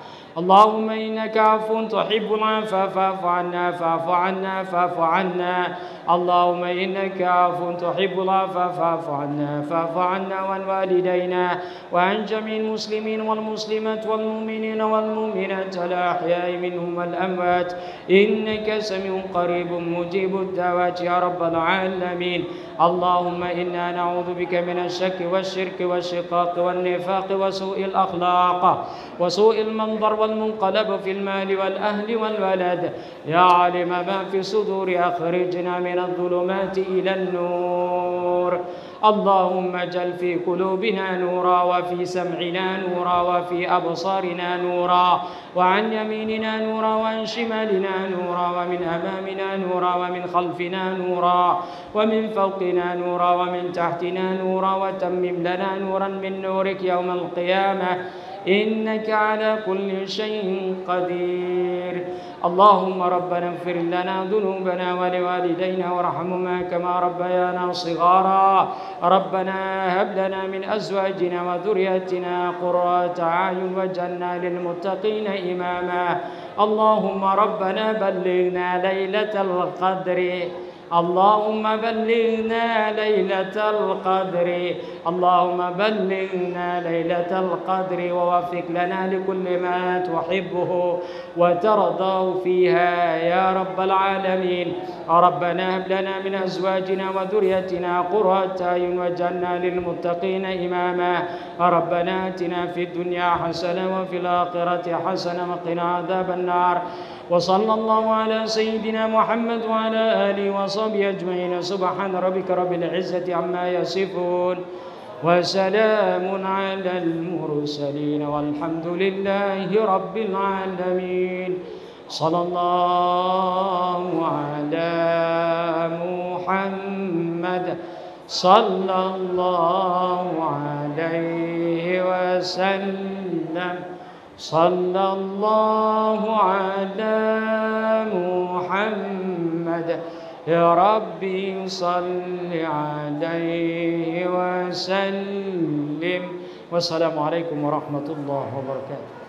اللهم إنك عفو تحب العفو فاعف عنا فاعف عنا فاعف عنا. اللهم إنك عفو تحب العفو فاعف عنا فاعف عنا وعن والدينا وعن جميع المسلمين والمسلمات والمؤمنين والمؤمنات الأحياء منهم والأموات إنك سميع قريب مجيب الدعوات يا رب العالمين. اللهم إنا نعوذ بك من الشك والشرك والشقاق والنفاق وسوء الأخلاق وسوء المنظر والمنقلب في المال والأهل والولد. يا عالم ما في الصدور أخرجنا من الظلمات إلى النور. اللهم اجعل في قلوبنا نورا وفي سمعنا نورا وفي أبصارنا نورا وعن يميننا نورا وعن شمالنا نورا ومن أمامنا نورا ومن خلفنا نورا ومن فوقنا نورا ومن تحتنا نورا وتمم لنا نورا من نورك يوم القيامة إنك على كل شيء قدير. اللهم ربنا اغفر لنا ذنوبنا ولوالدينا وارحمهما كما ربيانا صغارا. ربنا هب لنا من أزواجنا وذرياتنا قرة أعين واجعلنا للمتقين إماما. اللهم ربنا بلغنا ليلة القدر. اللهم بلغنا ليلة القدر. اللهم بلغنا ليلة القدر ووفق لنا لكل ما تحبه وترضاه فيها يا رب العالمين. ربنا هب لنا من أزواجنا وذريتنا قرة أعين واجعلنا للمتقين إماما. ربنا آتنا في الدنيا حسنة وفي الآخرة حسنة وقنا عذاب النار. وصلى الله على سيدنا محمد وعلى آله وصحبه أجمعين. سبحان ربك رب العزة عما يصفون وسلام على المرسلين والحمد لله رب العالمين. صلى الله على محمد صلى الله عليه وسلم. صلى الله على محمد يا ربي صل عليه وسلم. والسلام عليكم ورحمة الله وبركاته.